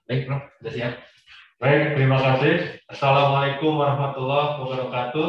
Baik, Prof. Sudah siap. Baik, terima kasih. Assalamualaikum warahmatullahi wabarakatuh.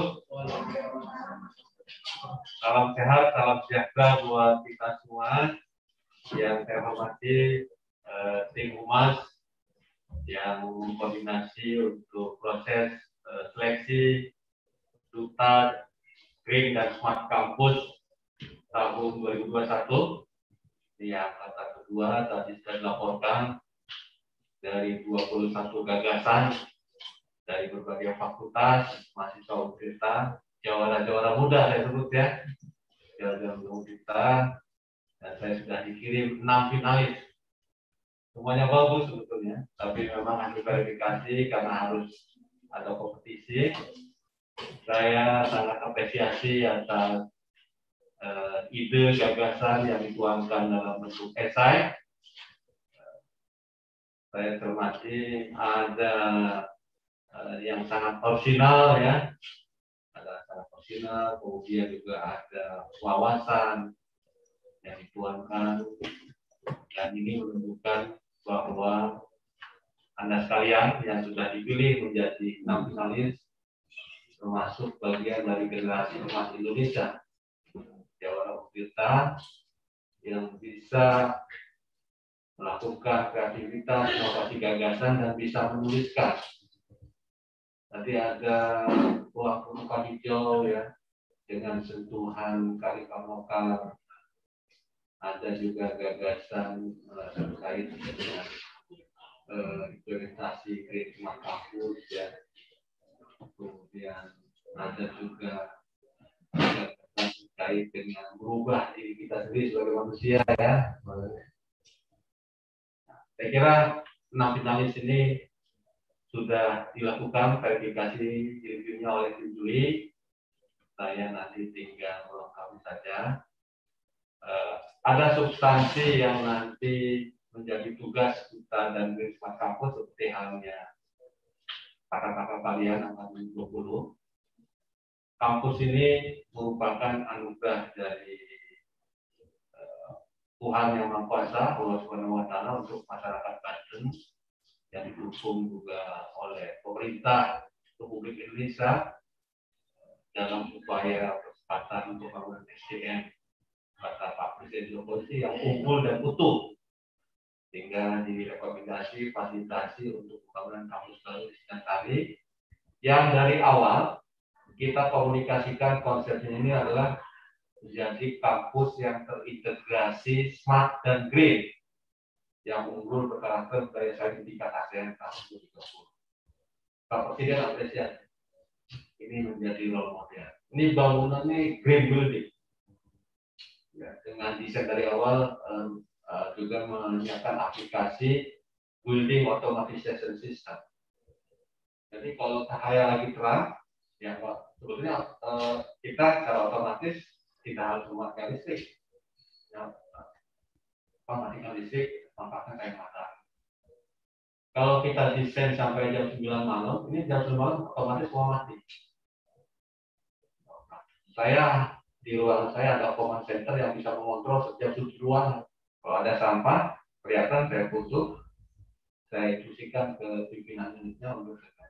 Salam sehat, salam sejahtera buat kita semua. Yang saya hormati tim humas yang koordinasi untuk proses seleksi duta Green dan Smart Campus tahun 2021. Yang kata kedua tadi sudah dilaporkan dari 21 gagasan dari berbagai fakultas, mahasiswa universitas, jawara-jawara muda saya sebut ya, jawara muda kita, dan saya sudah dikirim 6 finalis. Semuanya bagus sebetulnya, tapi memang hasil verifikasi karena harus ada kompetisi. Saya sangat apresiasi atas ide gagasan yang dituangkan dalam bentuk esai. Saya cermati ada yang sangat orisinal ya, ada sangat orisinal, kemudian juga ada wawasan yang dituangkan, dan ini menunjukkan bahwa Anda sekalian yang sudah dipilih menjadi 6 finalis termasuk bagian dari generasi emas Indonesia, jawara kita yang bisa melakukan kreativitas, inovasi gagasan, dan bisa menuliskan. Tadi ada buah permukaan hijau ya, dengan sentuhan kearifan lokal. Ada juga gagasan terkait dengan implementasi Green Smart Campus ya. Kemudian ada juga gagasan terkait dengan merubah diri kita sendiri sebagai manusia ya. Saya kira 6 finalis ini sudah dilakukan verifikasi reviewnya oleh tim juri. Saya nanti tinggal melengkapi saja. Ada substansi yang nanti menjadi tugas kita dan Green Smart Campus seperti halnya kakak-kakak kalian angkatan 20. Kampus ini merupakan anugerah dari Tuhan Yang Maha Kuasa, Allah Subhanahu wa Ta'ala, untuk masyarakat Banten yang didukung juga oleh pemerintah Republik Indonesia dalam upaya percepatan untuk pembangunan SDM, kata Pak Presiden Jokowi, yang unggul dan utuh, sehingga direkomendasi fasilitasi untuk pembangunan kampus baru di Sintang, yang dari awal kita komunikasikan konsepnya ini adalah menjadi kampus yang terintegrasi smart dan green, yang unggul berkarakter daya saing tingkat ASEAN tahun 2020. Pak Presiden apresiasi. Ini menjadi role model. Ini bangunannya green building. Ya, dengan desain dari awal juga menyiapkan aplikasi building automatization system. Jadi kalau cahaya lagi terang, ya sebetulnya kita secara otomatis tidak harus memakai listrik. Ya, mematikan listrik tampaknya kayak mata. Kalau kita desain sampai jam 9 malam, ini jam 9 malam otomatis semua mati. Saya di ruangan saya ada command center yang bisa mengontrol setiap sudut ruangan. Kalau ada sampah, kelihatan saya tutup, saya instruksikan ke pimpinan unitnya untuk segera.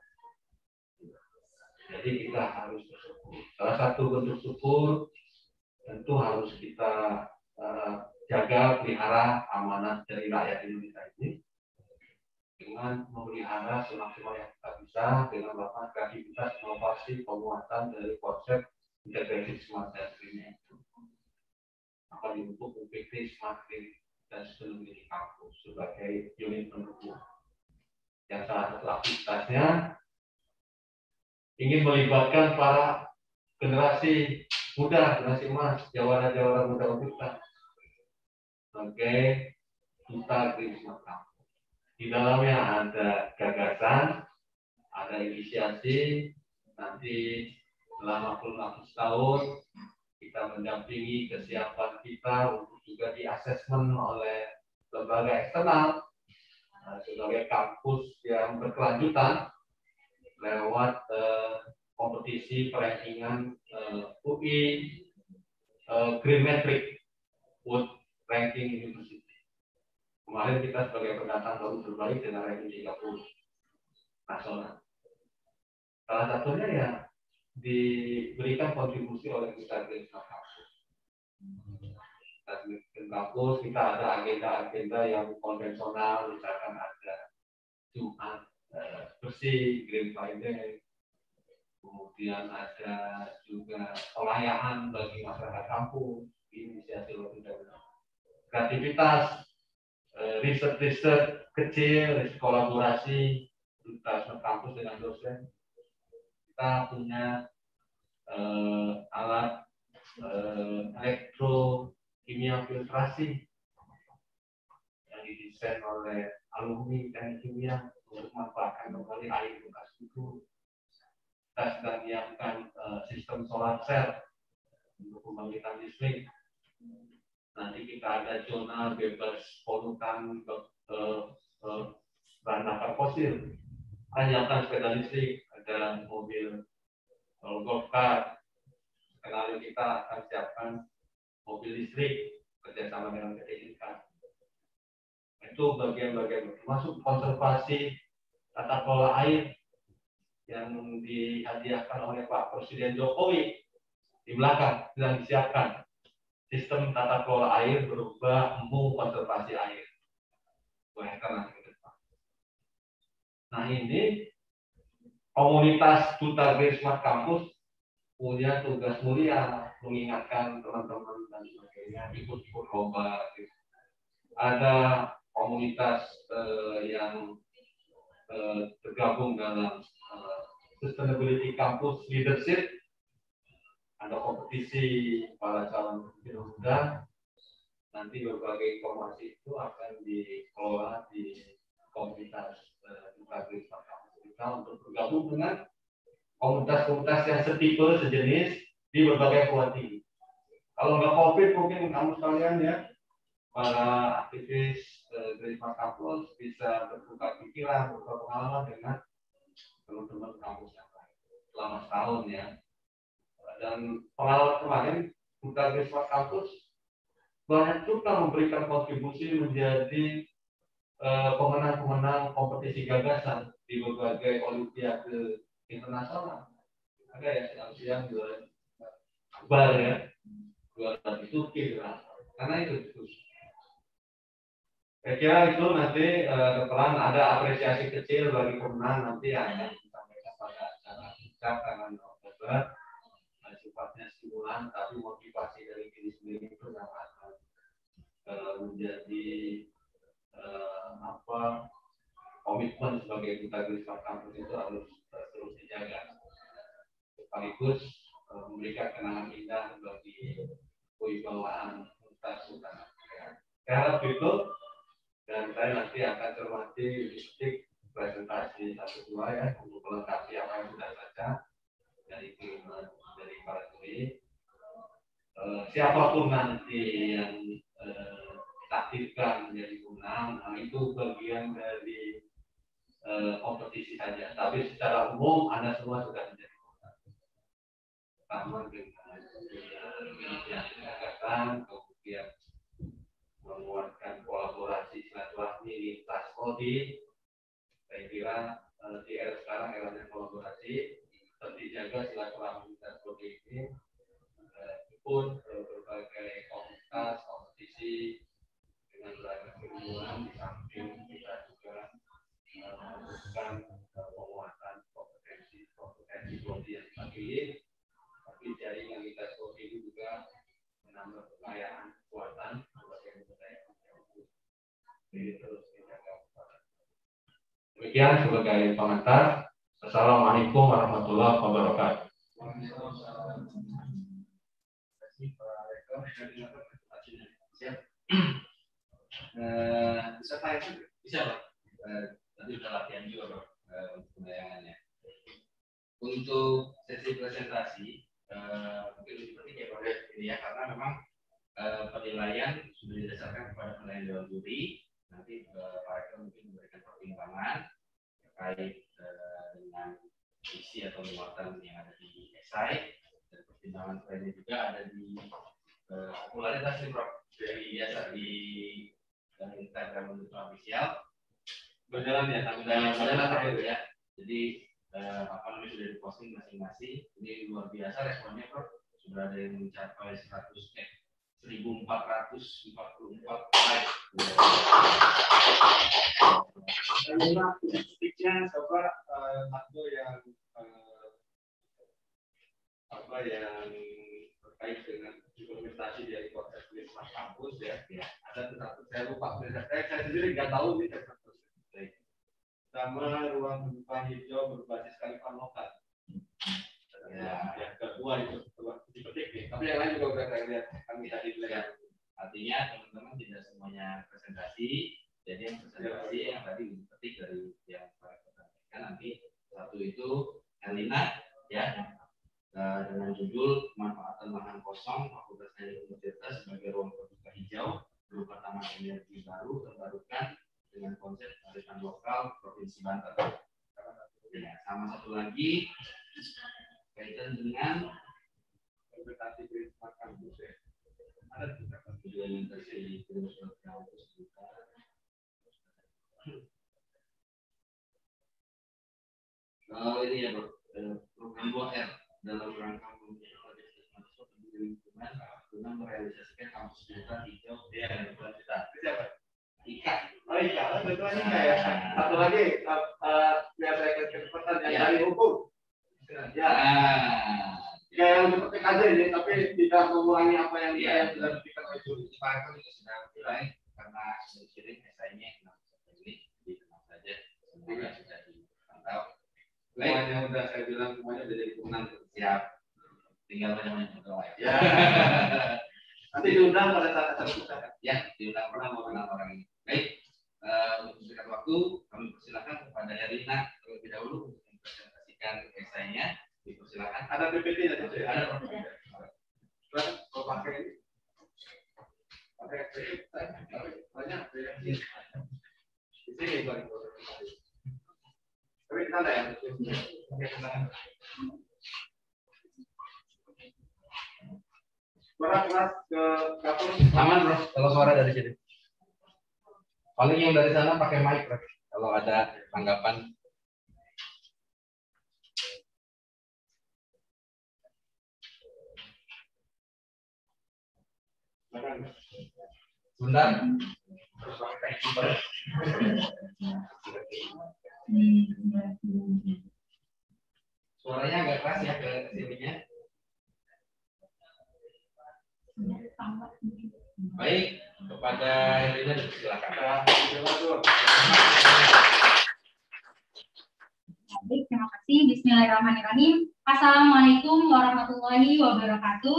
Jadi kita harus bersyukur. Salah satu bentuk syukur tentu harus kita jaga, pelihara amanat dari rakyat Indonesia ini dengan memelihara semaksimal yang kita bisa dengan melakukan kreativitas, inovasi, penguatan dari konsep integrasi smart dan green itu. Akan dibentuk UPT Smart Green dan Sustainability Campus sebagai unit pendukung. Yang salah satu aktivitasnya ingin melibatkan para generasi muda, generasi emas, jawara-jawara muda kita sebagai duta Green Smart Campus. Di dalamnya ada gagasan, ada inisiasi, nanti selama kurun setahun kita mendampingi kesiapan kita untuk juga di-assessment oleh lembaga eksternal sebagai kampus yang berkelanjutan lewat kompetisi perankingan UI Green Metric World Ranking University. Kemarin kita sebagai pendatang baru terbaik dengan ranking 30 nasional. Salah satunya yang diberikan kontribusi oleh kita Green Smart Campus. Di kampus kita ada agenda-agenda yang konvensional, misalkan ada Jumat bersih, Green Friday, kemudian ada juga pelayanan bagi masyarakat kampus, inisiasi dari kreativitas, riset-riset kecil, kolaborasi lintas kampus dengan dosen. Kita punya alat elektrokimia filtrasi yang didesain oleh alumni teknik kimia untuk memanfaatkan kembali air bekas itu. Kita sedang menyiapkan sistem solar cell untuk pembangkitan listrik. Nanti kita ada zona bebas polutan bahan bakar fosil. Kita menyiapkan sepeda listrik, ada mobil golf car. Sekarang kita akan siapkan mobil listrik kerjasama dengan PT Inka. Itu bagian-bagian termasuk konservasi tata kelola air yang dihadiahkan oleh Pak Presiden Jokowi. Di belakang sedang disiapkan sistem tata kelola air berupa embung konservasi air. Nah ini komunitas Duta Green Smart Campus punya tugas mulia mengingatkan teman-teman dan sebagainya ikut-ikut lomba. Ada komunitas yang tergabung dalam Sustainability Campus Leadership, ada kompetisi para calon pemimpin muda. Nanti berbagai informasi itu akan dikelola di komunitas Duta Green Smart Campus kita untuk bergabung dengan komunitas-komunitas yang setipe sejenis di berbagai perguruan tinggi. Kalau nggak COVID mungkin kamu sekalian ya, para aktivis Green Smart Campus bisa bertukar pikiran, bertukar pengalaman dengan teman-teman kampus yang lain selama setahun ya. Dan pengalaman kemarin Duta Green Smart Campus banyak juga memberikan kontribusi menjadi pemenang-pemenang kompetisi gagasan di berbagai olimpiade internasional. Ada ya siang-siang juara akbar ya, juara di Turki karena itu. Saya kira itu nanti kebetulan ada apresiasi kecil bagi pemenang nanti yang akan disampaikan pada acara puncak tanggal November. Sifatnya stimulan, tapi motivasi dari diri sendiri itu yang akan menjadi komitmen sebagai Duta Green Smart Campus itu harus terus dijaga. Sekaligus memberikan kenangan indah bagi kewibawaan Universitas Utara. Saya harap itu. Dan saya nanti akan cermati listik presentasi 1-2 ya untuk melengkapi apa yang sudah baca dari para juri. Siapapun nanti yang takdirkan menjadi pemenang, itu bagian dari kompetisi saja. Tapi secara umum Anda semua sudah menjadi pemenang. Pertama dengan inisiasi gagasan, kemudian menguatkan kolaborasi silaturahmi lintas prodi. Saya kira di era sekarang eranya kolaborasi, tetap dijaga silaturahmi lintas prodi ini pun berbagai komunitas kompetisi dengan beragam keilmuan. Di samping kita juga melakukan penguatan kompetensi prodi yang semakin, tapi jaringan lintas prodi ini juga menambah kekayaan kekuatan. Demikian sebagai pengantar. Assalamualaikum warahmatullahi wabarakatuh. Bisa Pak? Bisa Pak. Nanti sudah latihan juga Pak untuk penayangannya. Untuk sesi presentasi mungkin lebih penting ya Pak ini ya, karena memang penilaian sudah didasarkan kepada penilaian dewan juri. Nanti Pak Rektor mungkin memberikan pertimbangan terkait dengan isi atau muatan yang ada di esai, dan pertimbangan lainnya juga ada di popularitas nih Prof. Dari biasa di dan Instagram untuk official berjalan ya sampai ya. Jadi apa namanya sudah diposting masing-masing. Ini luar biasa responnya, Prof. Sudah ada yang mencapai 1444 like. Titiknya coba satu yang apa yang terkait dengan implementasi dari proses lintas kampus ya. Ada satu saya lupa, saya sendiri nggak tahu ini sama ruang terbuka hijau berbasis kearifan lokal. Ya, yang kedua itu dipetik nih. Tapi yang lain juga udah saya lihat kami tadi lihat. Artinya teman-teman tidak semuanya presentasi, jadi yang presentasi yang tadi dipetik dari yang para sampaikan. Nanti satu itu Elina ya dengan judul pemanfaatan lahan kosong Fakultas Teknik Universitas sebagai ruang terbuka hijau berupa taman energi baru terbarukan dengan konsep kearifan lokal Provinsi Banten. Ya, sama satu lagi kaitan dengan implementasi kearifan kampus ya. Ada juga implementasi kearifan kampus juga. Kalau ini ya Bro, program 2R dalam rangka memperoleh mahasiswa peduli lingkungan guna merealisasikan kampus digital hijau dan berkelanjutan. siapa? Ika. Oh iya, betul Ika ya. Satu lagi biar saya kesempatan yang dari hukum. Ya. Ya yang seperti aja ini, tapi tidak mengulangi apa yang saya sudah berikan itu. Pak itu sudah mulai karena sering esainya ini dikenal saja. Semuanya sudah dipantau. Semuanya udah saya bilang semuanya udah jadi pemenang. Siap. Tinggal banyak berdoa ya. Nanti diundang pada saat acara kita. Ya, diundang orang ini. Baik. Untuk singkat waktu, kami persilakan kepada Herlina terlebih dahulu untuk mempresentasikan esainya. Dipersilakan. Ada PPT-nya itu ya? Ada. Kalau pakai ini, pakai banyak di sini bang. Tapi kita ada ya? Kelas ke dapur aman Bro, kalau suara dari sini. Paling yang dari sana pakai mic Bro, kalau ada tanggapan. Sebentar. Suaranya agak keras ya ke sininya. Baik, kepada Herlina silakan. Baik, terima kasih. Bismillahirrahmanirrahim. Assalamualaikum warahmatullahi wabarakatuh.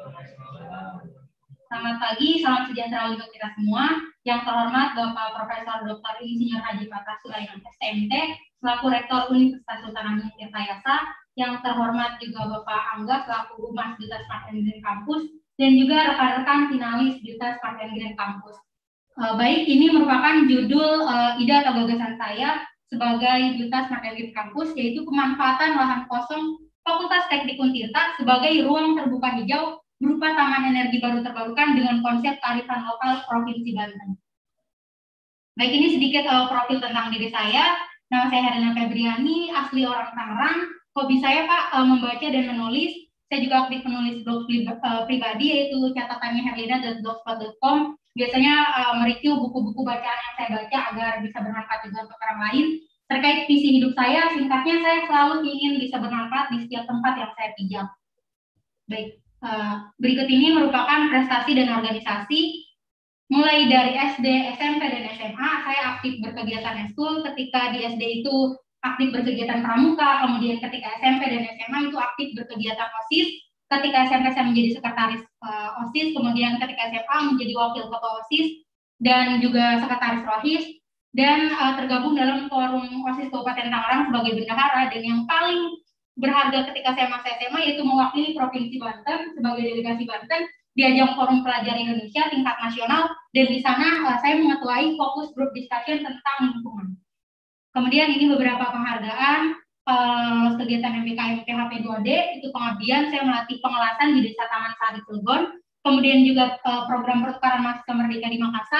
Selamat pagi, salam sejahtera untuk kita semua. Yang terhormat Bapak Profesor Dr. Insinyur Haji Fatah Sulaiman STMT, selaku Rektor Universitas Sultan Hamid Tirtayasa. Yang terhormat juga Bapak Angga, selaku Humas Duta Smart and Green Campus, dan juga rekan-rekan finalis Duta Smart and Green Campus. Baik, ini merupakan judul ide atau gagasan saya sebagai Duta Smart and Green Campus, yaitu pemanfaatan lahan kosong Fakultas Teknik Untirta sebagai ruang terbuka hijau berupa taman energi baru terbarukan dengan konsep kearifan lokal Provinsi Banten. Baik, ini sedikit profil tentang diri saya. Nama saya Herlina Febriani, asli orang Tangerang. Hobi saya Pak membaca dan menulis. Saya juga aktif menulis blog pribadi, yaitu catatannya herlina.blogspot.com. Biasanya mereview buku-buku bacaan yang saya baca agar bisa bermanfaat juga untuk orang lain. Terkait visi hidup saya, singkatnya saya selalu ingin bisa bermanfaat di setiap tempat yang saya pijak. Baik, berikut ini merupakan prestasi dan organisasi. Mulai dari SD, SMP, dan SMA, saya aktif berkegiatan eskul. Ketika di SD itu aktif berkegiatan pramuka, kemudian ketika SMP dan SMA itu aktif berkegiatan OSIS. Ketika SMP saya menjadi sekretaris OSIS, kemudian ketika SMA menjadi wakil ketua OSIS dan juga sekretaris ROHIS, dan tergabung dalam forum OSIS Kabupaten Tangerang sebagai bendahara. Dan yang paling berharga ketika saya masa SMA yaitu mewakili Provinsi Banten sebagai delegasi Banten di ajang Forum Pelajar Indonesia tingkat nasional, dan di sana saya mengetuai fokus group discussion tentang lingkungan. Kemudian ini beberapa penghargaan, kegiatan MBKM PHP 2D, itu pengabdian, saya melatih pengelasan di Desa Taman Sari Cilegon, kemudian juga program pertukaran mahasiswa merdeka di Makassar,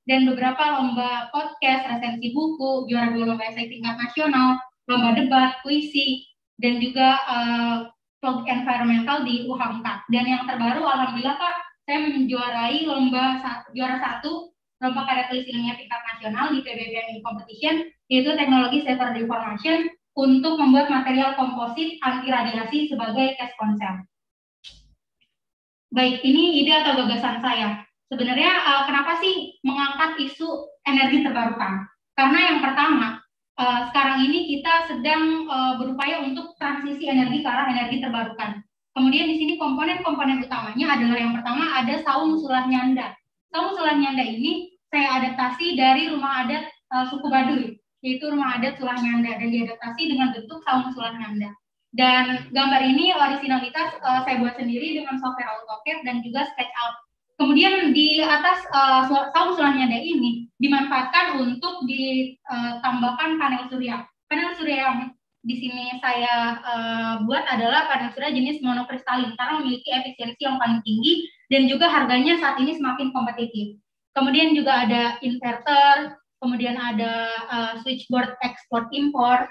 dan beberapa lomba podcast, resensi buku, juara 2 lomba esai tingkat nasional, lomba debat, puisi, dan juga vlog environmental di UHAMKA. Dan yang terbaru, alhamdulillah Pak, saya menjuarai juara 1 lomba karya tulis ilmiah tingkat nasional di PBBM Competition, yaitu teknologi Safer Information untuk membuat material komposit anti radiasi sebagai test konsep. Baik, ini ide atau gagasan saya. Sebenarnya kenapa sih mengangkat isu energi terbarukan? Karena yang pertama, sekarang ini kita sedang berupaya untuk transisi energi ke arah energi terbarukan. Kemudian di sini komponen-komponen utamanya adalah yang pertama ada saung sulah nyanda. Saung sulah nyanda ini saya adaptasi dari rumah adat suku Baduy, yaitu rumah adat Sulah Nyanda, dan diadaptasi dengan bentuk saung sulah nyanda. Dan gambar ini originalitas saya buat sendiri dengan software AutoCAD dan juga SketchUp. Kemudian di atas saung sulah nyanda ini dimanfaatkan untuk ditambahkan panel surya. Panel surya yang di sini saya buat adalah panel surya jenis monokristalin karena memiliki efisiensi yang paling tinggi dan juga harganya saat ini semakin kompetitif. Kemudian juga ada inverter, kemudian ada switchboard ekspor impor.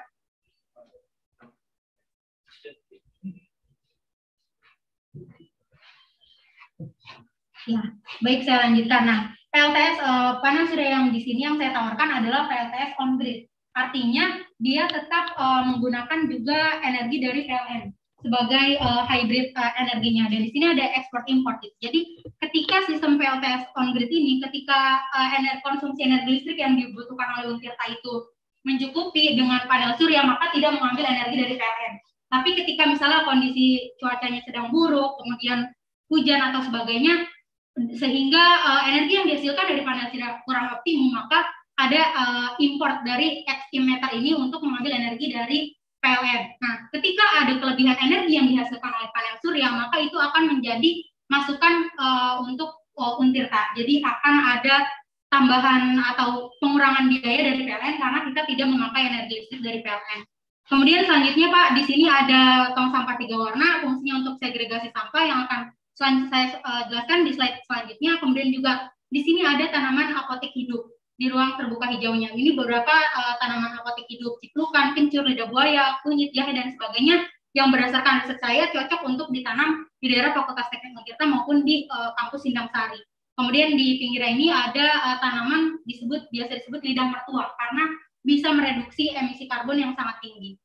Ya, baik, saya lanjutkan. Nah, PLTS panel surya yang di sini yang saya tawarkan adalah PLTS on grid. Artinya dia tetap menggunakan juga energi dari PLN sebagai hybrid energinya. Dan di sini ada ekspor impor. Jadi ketika sistem PLTS on grid ini, ketika konsumsi energi listrik yang dibutuhkan oleh Untirta itu mencukupi dengan panel surya, maka tidak mengambil energi dari PLN. Tapi ketika misalnya kondisi cuacanya sedang buruk, kemudian hujan atau sebagainya, sehingga energi yang dihasilkan dari panel surya kurang optimum, maka ada import dari estimator ini untuk mengambil energi dari PLN. Nah, ketika ada kelebihan energi yang dihasilkan oleh panel surya, maka itu akan menjadi masukan untuk Untirta. Jadi akan ada tambahan atau pengurangan biaya dari PLN karena kita tidak memakai energi listrik dari PLN. Kemudian selanjutnya Pak, di sini ada tong sampah 3 warna, fungsinya untuk segregasi sampah yang akan saya jelaskan di slide selanjutnya. Kemudian juga di sini ada tanaman apotek hidup di ruang terbuka hijaunya. Ini beberapa tanaman apotek hidup, ciplukan, kencur, lidah buaya, kunyit, jahe, dan sebagainya yang berdasarkan riset saya cocok untuk ditanam di daerah Fakultas Teknik Untirta maupun di kampus Sindang Sari. Kemudian di pinggir ini ada tanaman biasa disebut lidah mertua karena bisa mereduksi emisi karbon yang sangat tinggi.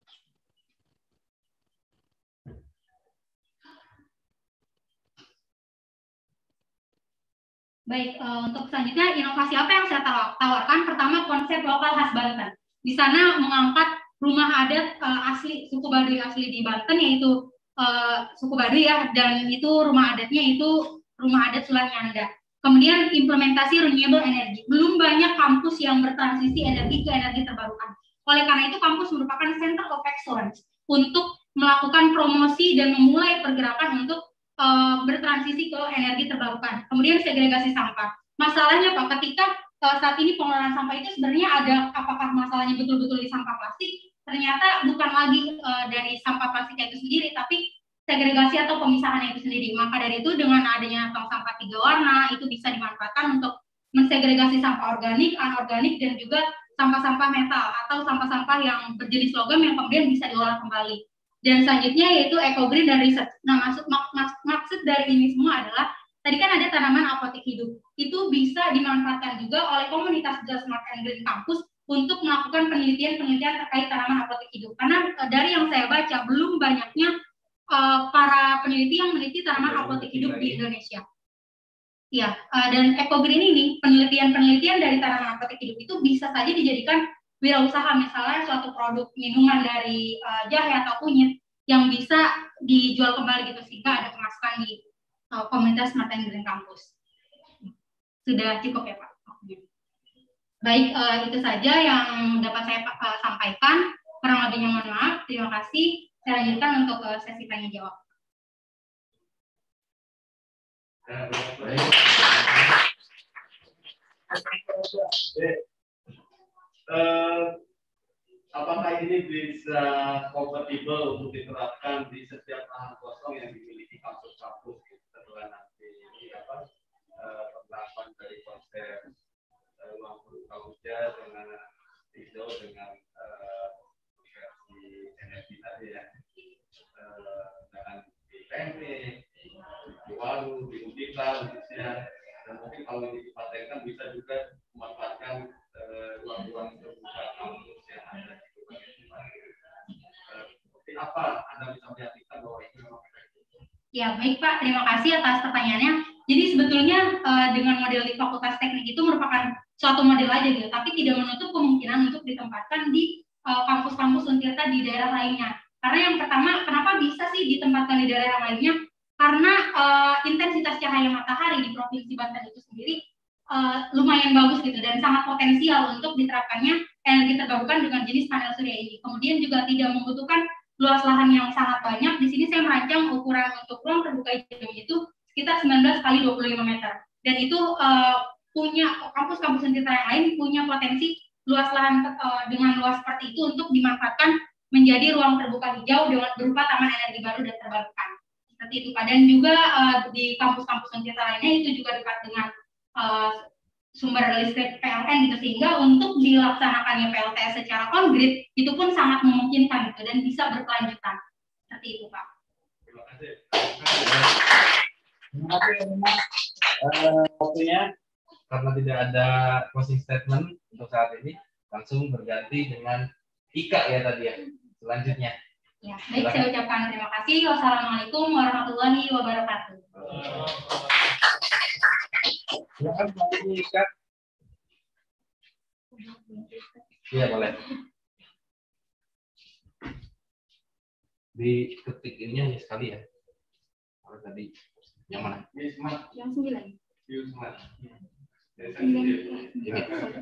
Baik, untuk selanjutnya inovasi apa yang saya tawarkan? Pertama, konsep lokal khas Banten. Di sana mengangkat rumah adat asli suku Baduy asli di Banten, yaitu suku Baduy ya, dan itu rumah adatnya itu rumah adat Sulah Nyanda. Kemudian implementasi renewable energy. Belum banyak kampus yang bertransisi energi ke energi terbarukan. Oleh karena itu, kampus merupakan center of excellence untuk melakukan promosi dan memulai pergerakan untuk bertransisi ke energi terbarukan. Kemudian segregasi sampah. Masalahnya Pak, ketika saat ini pengelolaan sampah itu sebenarnya ada, apakah masalahnya betul-betul di sampah plastik? Ternyata bukan lagi dari sampah plastiknya itu sendiri, tapi segregasi atau pemisahan itu sendiri. Maka dari itu dengan adanya tong sampah 3 warna itu bisa dimanfaatkan untuk mensegregasi sampah organik, anorganik, dan juga sampah-sampah metal atau sampah-sampah yang berjenis logam yang kemudian bisa diolah kembali. Dan selanjutnya yaitu eco-green dan riset. Nah, maksud dari ini semua adalah tadi kan ada tanaman apotek hidup. Itu bisa dimanfaatkan juga oleh komunitas Just Smart and Green Campus untuk melakukan penelitian-penelitian terkait tanaman apotek hidup. Karena dari yang saya baca belum banyaknya para peneliti yang meneliti tanaman apotek hidup di Indonesia. Ya, dan eco-green ini penelitian-penelitian dari tanaman apotek hidup itu bisa saja dijadikan wirausaha, misalnya suatu produk minuman dari jahe atau kunyit yang bisa dijual kembali gitu sehingga ada pemasukan di komunitas Smart and Green Campus. Sudah cukup ya Pak? Baik, itu saja yang dapat saya sampaikan. Kurang lebihnya mohon maaf. Terima kasih. Saya lanjutkan untuk sesi tanya jawab. Apakah ini bisa kompatibel untuk diterapkan di setiap lahan kosong yang dimiliki kampus-kampus setelah nanti ini penerapan dari konsep ruang terbuka hijau dengan energi tadi ya, dengan di teknik, di warung, di hospital, khususnya, dan mungkin kalau ini dipraktekkan bisa juga memanfaatkan ruang-ruang terbuka kampus yang ada di berbagai tempat. Seperti apa Anda bisa meyakinkan bahwa ini memang efektif? Ya baik Pak, terima kasih atas pertanyaannya. Jadi sebetulnya dengan model di Fakultas Teknik itu merupakan suatu model aja gitu, tapi tidak menutup kemungkinan untuk ditempatkan di kampus-kampus Untirta di daerah lainnya. Karena yang pertama, kenapa bisa sih ditempatkan di daerah lainnya? Karena intensitas cahaya matahari di Provinsi Banten itu sendiri lumayan bagus gitu dan sangat potensial untuk diterapkannya energi terbarukan dengan jenis panel surya ini. Kemudian juga tidak membutuhkan luas lahan yang sangat banyak. Di sini saya merancang ukuran untuk ruang terbuka hijau itu sekitar 19 kali 25 meter. Dan itu punya kampus-kampus Untirta yang lain punya potensi luas lahan dengan luas seperti itu untuk dimanfaatkan menjadi ruang terbuka hijau dengan berupa taman energi baru dan terbarukan. Seperti itu Pak. Dan juga di kampus-kampus Untirta lainnya itu juga dekat dengan sumber listrik PLN gitu, sehingga untuk dilaksanakannya PLTS secara on-grid itu pun sangat memungkinkan gitu dan bisa berkelanjutan. Seperti itu Pak. Terima kasih. Terima kasih Mas. Waktunya karena tidak ada closing statement untuk saat ini, langsung berganti dengan Ika ya tadi ya. Selanjutnya. Ya, baik, saya ucapkan terima kasih. Wassalamualaikum warahmatullahi wabarakatuh. Silakan Ika. Iya boleh. Diketik ininya hanya sekali ya. Kalau tadi yang mana? Yang 9. Ini.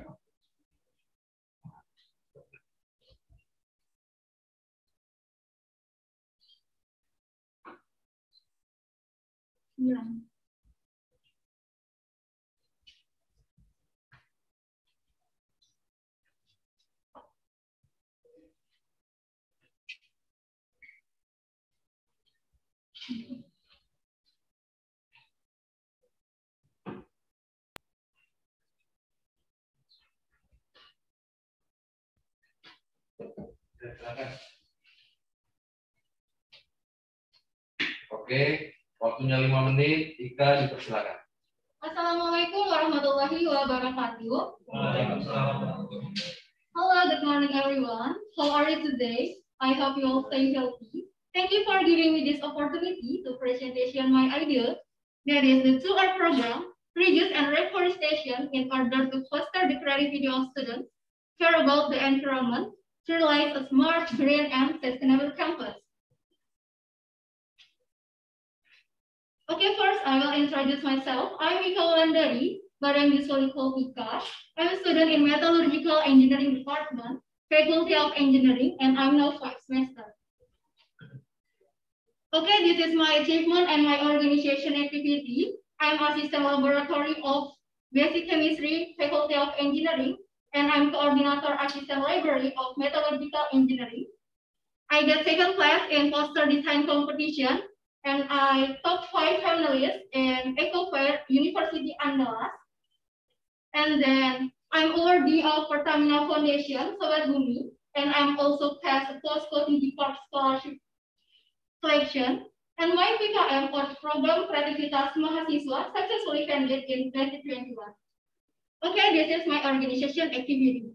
Oke, waktunya 5 menit. Ika dipersilakan. Assalamualaikum warahmatullahi wabarakatuh. Hello, good morning everyone. How are you today? I hope you all stay healthy. Thank you for giving me this opportunity to presentation my ideas. That is the 2R program, reuse and reforestation in order to foster the creativity of students, care about the environment, to realize a smart, green, and sustainable campus. Okay, first I will introduce myself. I'm Ika Wulandari, but I'm usually called Ika. I'm a student in Metallurgical Engineering Department, Faculty of Engineering, and I'm now 5th semester. Okay, this is my achievement and my organization activity. I'm assistant laboratory of Basic Chemistry, Faculty of Engineering, and I'm coordinator assistant library of Metallurgical Engineering. I got 2nd place in poster design competition, and I top 5 finalists in EcoFair University Andalas. And then I'm awardee of Pertamina Foundation, Sobat Bumi, and I'm also passed POSCO TG Park Scholarship selection. And my PKM or program Kreativitas Mahasiswa successfully ended in 2021. Okay, this is my organization activity.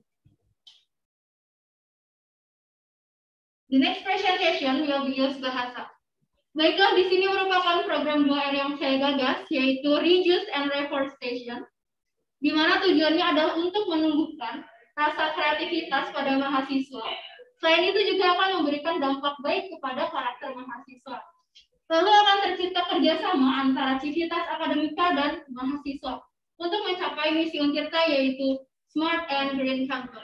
The next presentation will be use bahasa. Baiklah, di sini merupakan program 2R yang saya gagas, yaitu reuse and reforestation, di mana tujuannya adalah untuk menumbuhkan rasa kreativitas pada mahasiswa. Selain itu juga akan memberikan dampak baik kepada karakter mahasiswa. Lalu akan tercipta kerjasama antara Civitas Akademika dan mahasiswa untuk mencapai misi Untirta, yaitu Smart and Green Campus.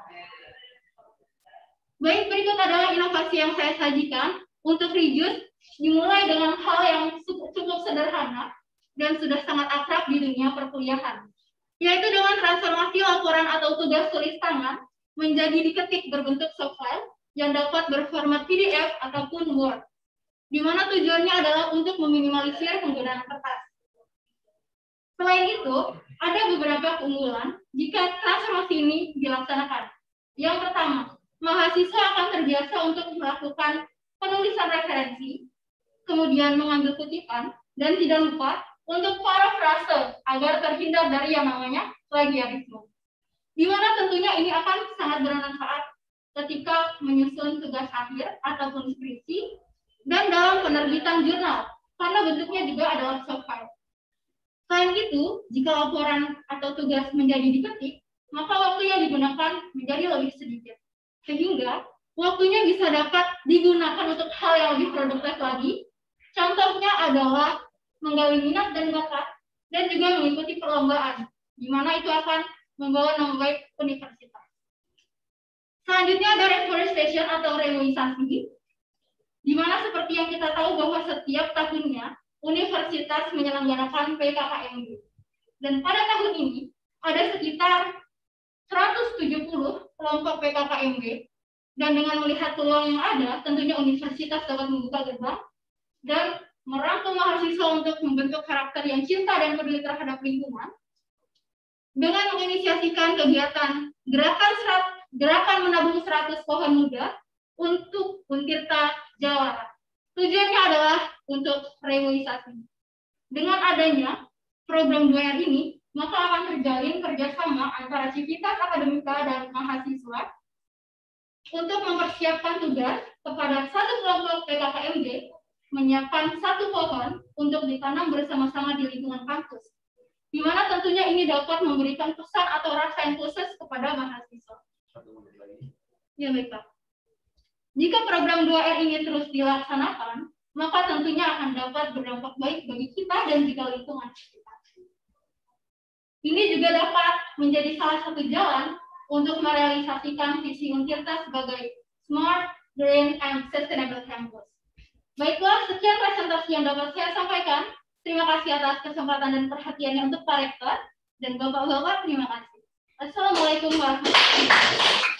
Baik, berikut adalah inovasi yang saya sajikan untuk reuse. Dimulai dengan hal yang cukup sederhana dan sudah sangat akrab di dunia perkuliahan, yaitu dengan transformasi laporan atau tugas tulis tangan menjadi diketik berbentuk soft file yang dapat berformat PDF ataupun Word, di mana tujuannya adalah untuk meminimalisir penggunaan kertas. Selain itu, ada beberapa keunggulan jika transformasi ini dilaksanakan. Yang pertama, mahasiswa akan terbiasa untuk melakukan penulisan referensi, kemudian mengambil kutipan, dan tidak lupa untuk parafrase agar terhindar dari yang namanya plagiarisme. Di mana tentunya ini akan sangat bermanfaat ketika menyusun tugas akhir ataupun skripsi dan dalam penerbitan jurnal, karena bentuknya juga adalah soft file. Selain itu, jika laporan atau tugas menjadi diketik, maka waktu yang digunakan menjadi lebih sedikit. Sehingga waktunya bisa dapat digunakan untuk hal yang lebih produktif lagi. Contohnya adalah menggali minat dan bakat, dan juga mengikuti perlombaan, di mana itu akan membawa nama baik universitas. Selanjutnya ada reforestation atau reboisasi, di mana seperti yang kita tahu bahwa setiap tahunnya universitas menyelenggarakan PKKMB. Dan pada tahun ini ada sekitar 170 kelompok PKKMB, dan dengan melihat peluang yang ada, tentunya universitas dapat membuka gerbang dan merangkul mahasiswa untuk membentuk karakter yang cinta dan peduli terhadap lingkungan dengan menginisiasikan kegiatan gerakan menabung 100 pohon muda untuk Untirta Jawa Barat. Tujuannya adalah untuk reboisasi. Dengan adanya program 2R ini, maka akan terjalin kerjasama antara civitas akademika dan mahasiswa untuk mempersiapkan tugas kepada satu kelompok PKKMB menyiapkan 1 pohon untuk ditanam bersama-sama di lingkungan kampus, di mana tentunya ini dapat memberikan pesan atau rasa yang khusus kepada mahasiswa. Ya, baik Pak. Jika program 2R ini terus dilaksanakan, maka tentunya akan dapat berdampak baik bagi kita dan juga lingkungan sekitar. Ini juga dapat menjadi salah satu jalan untuk merealisasikan visi Untirta sebagai Smart, Green, and Sustainable Campus. Baiklah, sekian presentasi yang dapat saya sampaikan. Terima kasih atas kesempatan dan perhatiannya untuk Pak Rektor dan Bapak-Bapak. Terima kasih. Assalamualaikum warahmatullahi wabarakatuh.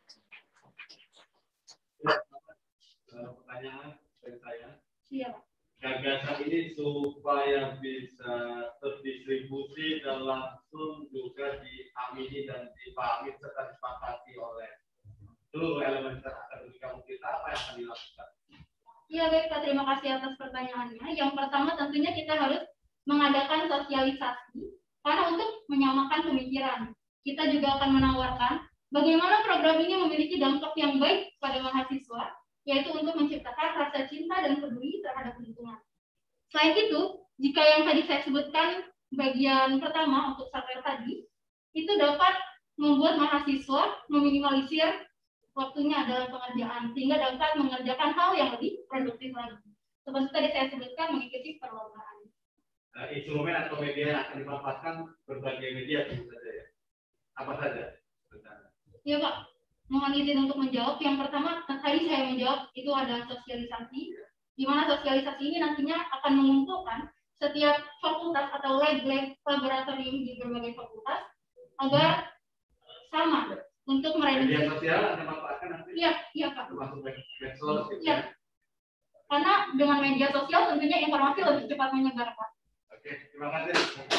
Pertanyaan dari saya. Iya. Gagasan ini supaya bisa terdistribusi dan langsung juga diamini dan dipahami serta disepakati oleh seluruh elemen akademika kita, apa yang akan dilakukan? Ya baik Pak, terima kasih atas pertanyaannya. Yang pertama tentunya kita harus mengadakan sosialisasi karena untuk menyamakan pemikiran. Kita juga akan menawarkan bagaimana program ini memiliki dampak yang baik pada mahasiswa, yaitu untuk menciptakan rasa cinta dan peduli terhadap lingkungan. Selain itu, jika yang tadi saya sebutkan bagian pertama untuk software tadi, itu dapat membuat mahasiswa meminimalisir waktunya dalam pengerjaan, sehingga dapat mengerjakan hal yang lebih produktif lagi. Seperti tadi saya sebutkan, mengikuti perlombaan. Instrumen atau media yang akan dimanfaatkan berbagai media tentu saja ya. Apa saja? Ya Pak, mohon izin untuk menjawab. Yang pertama, tadi saya menjawab itu ada sosialisasi, di mana sosialisasi ini nantinya akan mengumpulkan setiap fakultas atau lab-lab laboratorium di berbagai fakultas agar sama untuk mereduksi. Media sosial akan dimanfaatkan nanti? Iya Pak. Termasuk medsos gitu ya. Karena dengan media sosial tentunya informasi lebih cepat menyebar Pak. Oke, terima kasih.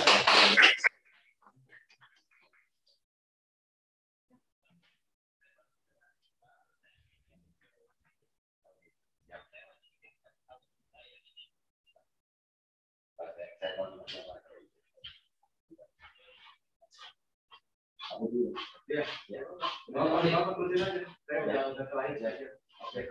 Ya, ya. Bapak tulisin aja. Saya udah terakhir saja. Oke.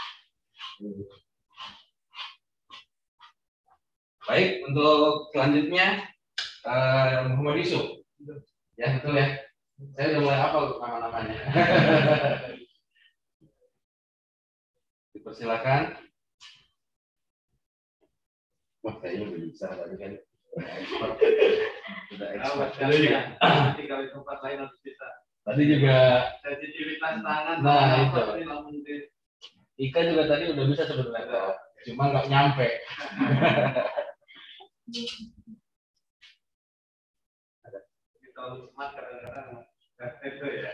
Baik, untuk selanjutnya Muhammad Yusuf. Ya, betul ya. Saya udah mulai hafal nama-namanya. Dipersilakan. Wah, kayaknya udah bisa tadi kan. Sudah expert. Nanti kalau di tempat lain harus bisa. Tadi juga sensitivitas tangan. Nah, itu. Ika juga tadi udah bisa sebetulnya. Cuma nggak nyampe. Kalau smart kadang-kadang itu ya.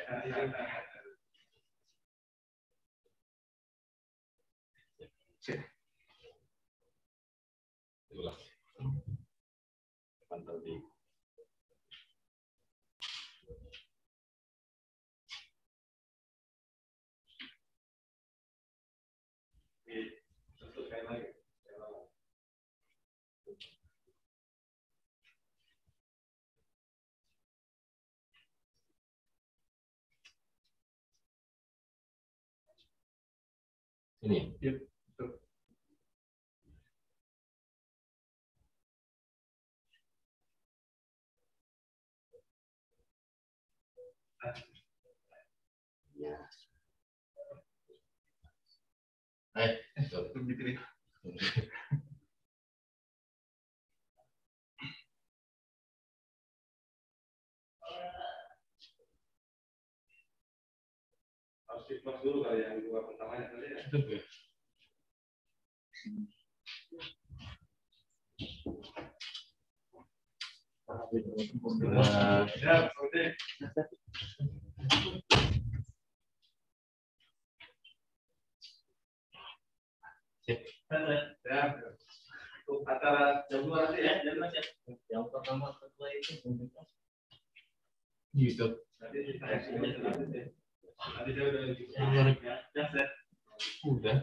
Ini. Ya. Harus di-close dulu kali yang dua pertamanya tadi ya. Ya, oke. Ya, untuk acara jam 2 nanti ya, jam ya. Yang pertama setelah itu YouTube. nanti saya nanti saya udah ya, Udah.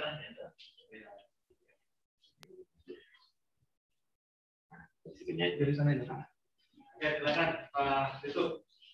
dari sana aja. Oke, silakan Pak Yusuf.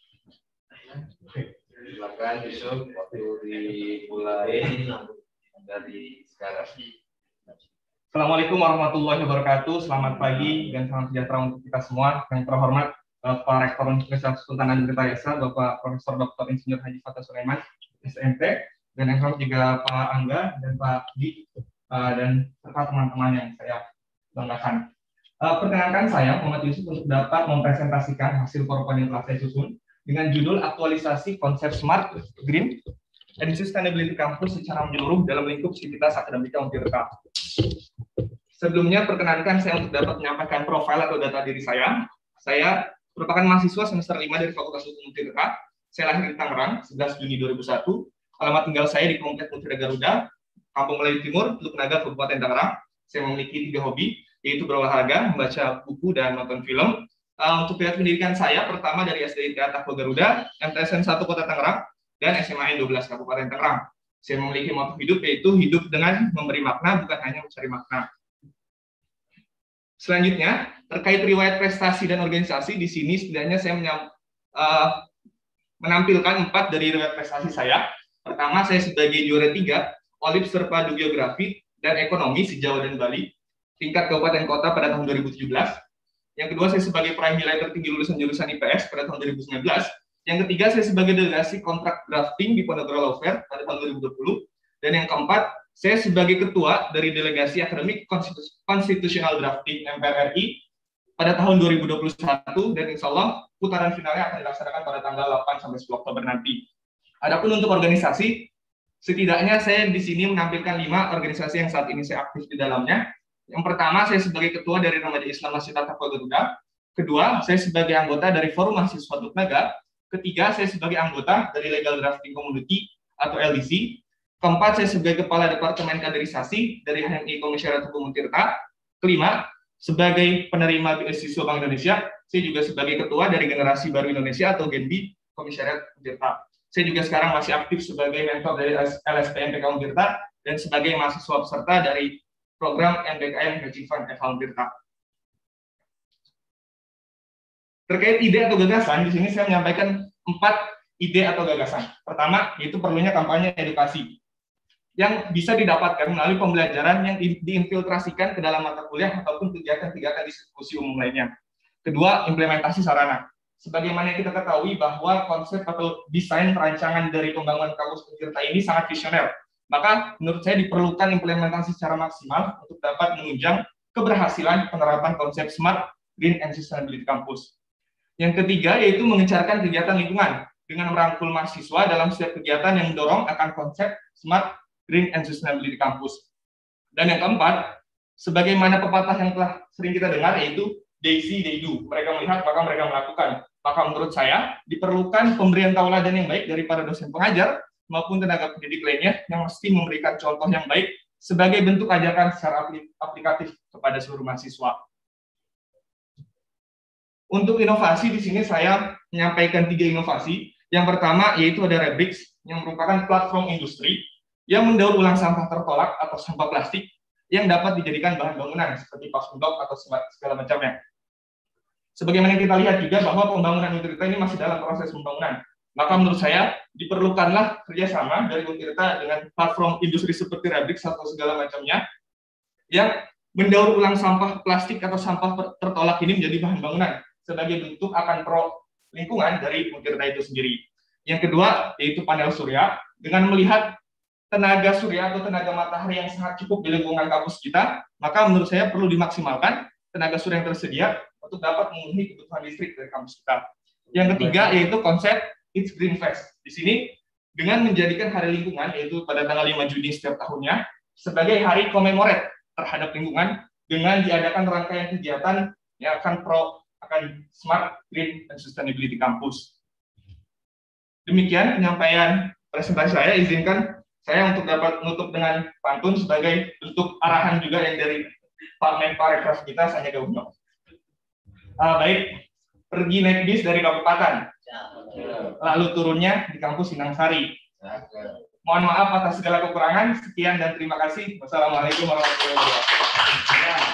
Silakan Yusuf, waktu dimulai dari sekarang. Assalamualaikum warahmatullahi wabarakatuh. Selamat pagi dan salam sejahtera untuk kita semua. Yang terhormat Bapak Rektor Universitas Sultan Hasanuddin Tirtayasa, Bapak Profesor Dr. Insinyur Haji Fathah Sulaiman, SMT, dan yang terhormat juga Pak Angga dan Pak Di, dan serta teman-teman yang saya banggakan. Perkenalkan saya Muhammad Yusuf untuk dapat mempresentasikan hasil PowerPoint yang telah saya susun dengan judul aktualisasi konsep Smart, Green, and Sustainability Campus secara menyeluruh dalam lingkup Sivitas Akademika Untirta. Sebelumnya, perkenankan saya untuk dapat menyampaikan profil atau data diri saya. Saya merupakan mahasiswa semester 5 dari Fakultas Hukum Untirta. Saya lahir di Tangerang, 11 Juni 2001. Alamat tinggal saya di Komplek Mutirda Garuda, Kampung Melayu Timur, Teluk Naga, Kabupaten Tangerang. Saya memiliki 3 hobi, yaitu berolahraga, membaca buku, dan nonton film. Untuk pilihan pendidikan saya, pertama dari SDIT Takwa Garuda, MTSN 1 Kota Tangerang, dan SMA 12 Kabupaten Tangerang. Saya memiliki moto hidup, yaitu hidup dengan memberi makna, bukan hanya mencari makna. Selanjutnya, terkait riwayat prestasi dan organisasi, di sini setidaknya saya menampilkan 4 dari riwayat prestasi saya. Pertama, saya sebagai juara 3 Oliv Serpadu Geografi dan Ekonomi sejauh dan Bali, tingkat kabupaten kota pada tahun 2017. Yang kedua, saya sebagai peraih nilai tertinggi lulusan jurusan IPS pada tahun 2019. Yang ketiga, saya sebagai delegasi kontrak drafting di Ponegoro Law Fair pada tahun 2020. Dan yang keempat, saya sebagai ketua dari delegasi akademik konstitusional drafting MPR RI pada tahun 2021, dan insya Allah putaran finalnya akan dilaksanakan pada tanggal 8-10 Oktober nanti. Adapun untuk organisasi, setidaknya saya di sini menampilkan 5 organisasi yang saat ini saya aktif di dalamnya. Yang pertama, saya sebagai ketua dari Remaja Islam Masjid Takwa Garuda. Kedua, saya sebagai anggota dari Forum Mahasiswa Teluk Naga. Ketiga, saya sebagai anggota dari Legal Drafting Community atau LDC. Keempat, saya sebagai Kepala Departemen Kaderisasi dari HMI Komisariat Hukum Untirta. Kelima, sebagai penerima beasiswa Bank Indonesia. Saya juga sebagai Ketua dari Generasi Baru Indonesia atau GENBI Komisariat Untirta. Saya juga sekarang masih aktif sebagai mentor dari LSP MPK Untirta dan sebagai mahasiswa peserta dari program MBKM Hedging Fund FH Untirta. Terkait ide atau gagasan, di sini saya menyampaikan 4 ide atau gagasan. Pertama, yaitu perlunya kampanye edukasi yang bisa didapatkan melalui pembelajaran yang diinfiltrasikan ke dalam mata kuliah ataupun kegiatan-kegiatan diskusi umum lainnya. Kedua, implementasi sarana. Sebagaimana kita ketahui bahwa konsep atau desain perancangan dari pembangunan kampus Untirta ini sangat visioner. Maka menurut saya diperlukan implementasi secara maksimal untuk dapat menunjang keberhasilan penerapan konsep Smart, Green, and Sustainability Campus. Yang ketiga, yaitu mengencarkan kegiatan lingkungan dengan merangkul mahasiswa dalam setiap kegiatan yang mendorong akan konsep Smart, Green, and Sustainability Campus. Dan yang keempat, sebagaimana pepatah yang telah sering kita dengar, yaitu they see, they do. Mereka melihat, maka mereka melakukan. Maka menurut saya, diperlukan pemberian tauladan yang baik dari para dosen pengajar maupun tenaga pendidik lainnya yang mesti memberikan contoh yang baik sebagai bentuk ajakan secara aplikatif kepada seluruh mahasiswa. Untuk inovasi, di sini saya menyampaikan 3 inovasi. Yang pertama, yaitu ada Rebrix, yang merupakan platform industri yang mendaur ulang sampah tertolak atau sampah plastik yang dapat dijadikan bahan bangunan seperti paving block atau segala macamnya. Sebagaimana kita lihat juga bahwa pembangunan Untirta ini masih dalam proses pembangunan. Maka menurut saya diperlukanlah kerjasama dari Untirta dengan platform industri seperti Rebrix atau segala macamnya yang mendaur ulang sampah plastik atau sampah tertolak ini menjadi bahan bangunan sebagai bentuk akan pro lingkungan dari Untirta itu sendiri. Yang kedua yaitu panel surya. Dengan melihat tenaga surya atau tenaga matahari yang sangat cukup di lingkungan kampus kita, maka menurut saya perlu dimaksimalkan tenaga surya yang tersedia untuk dapat memenuhi kebutuhan listrik dari kampus kita. Yang ketiga yaitu konsep It's Green Fest. Di sini dengan menjadikan hari lingkungan yaitu pada tanggal 5 Juni setiap tahunnya sebagai hari komemoret terhadap lingkungan dengan diadakan rangkaian kegiatan yang akan smart, green, dan sustainability kampus. Demikian penyampaian presentasi saya. Izinkan saya untuk dapat menutup dengan pantun sebagai bentuk arahan juga yang dari Pak Menparekraf kita, Sandiaga Uno. Baik, pergi naik bis dari kabupaten, lalu turunnya di kampus Sinangsari. Mohon maaf atas segala kekurangan. Sekian dan terima kasih. Wassalamualaikum warahmatullahi wabarakatuh.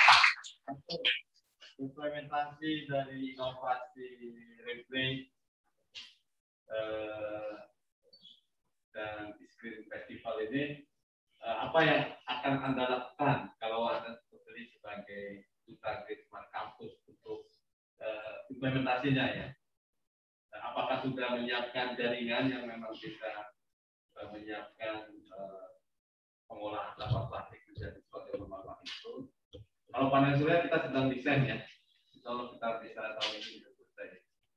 Implementasi dari inovasi Rebrix dan Green Festival ini, apa yang akan Anda lakukan kalau Anda terpilih sebagai Duta Green Smart Campus untuk implementasinya ya? Apakah sudah menyiapkan jaringan yang memang bisa menyiapkan pengolahan sampah plastik menjadi sesuatu yang bermanfaat itu? Kalau panel surya kita sedang desain ya, kalau kita bisa tahun ini selesai.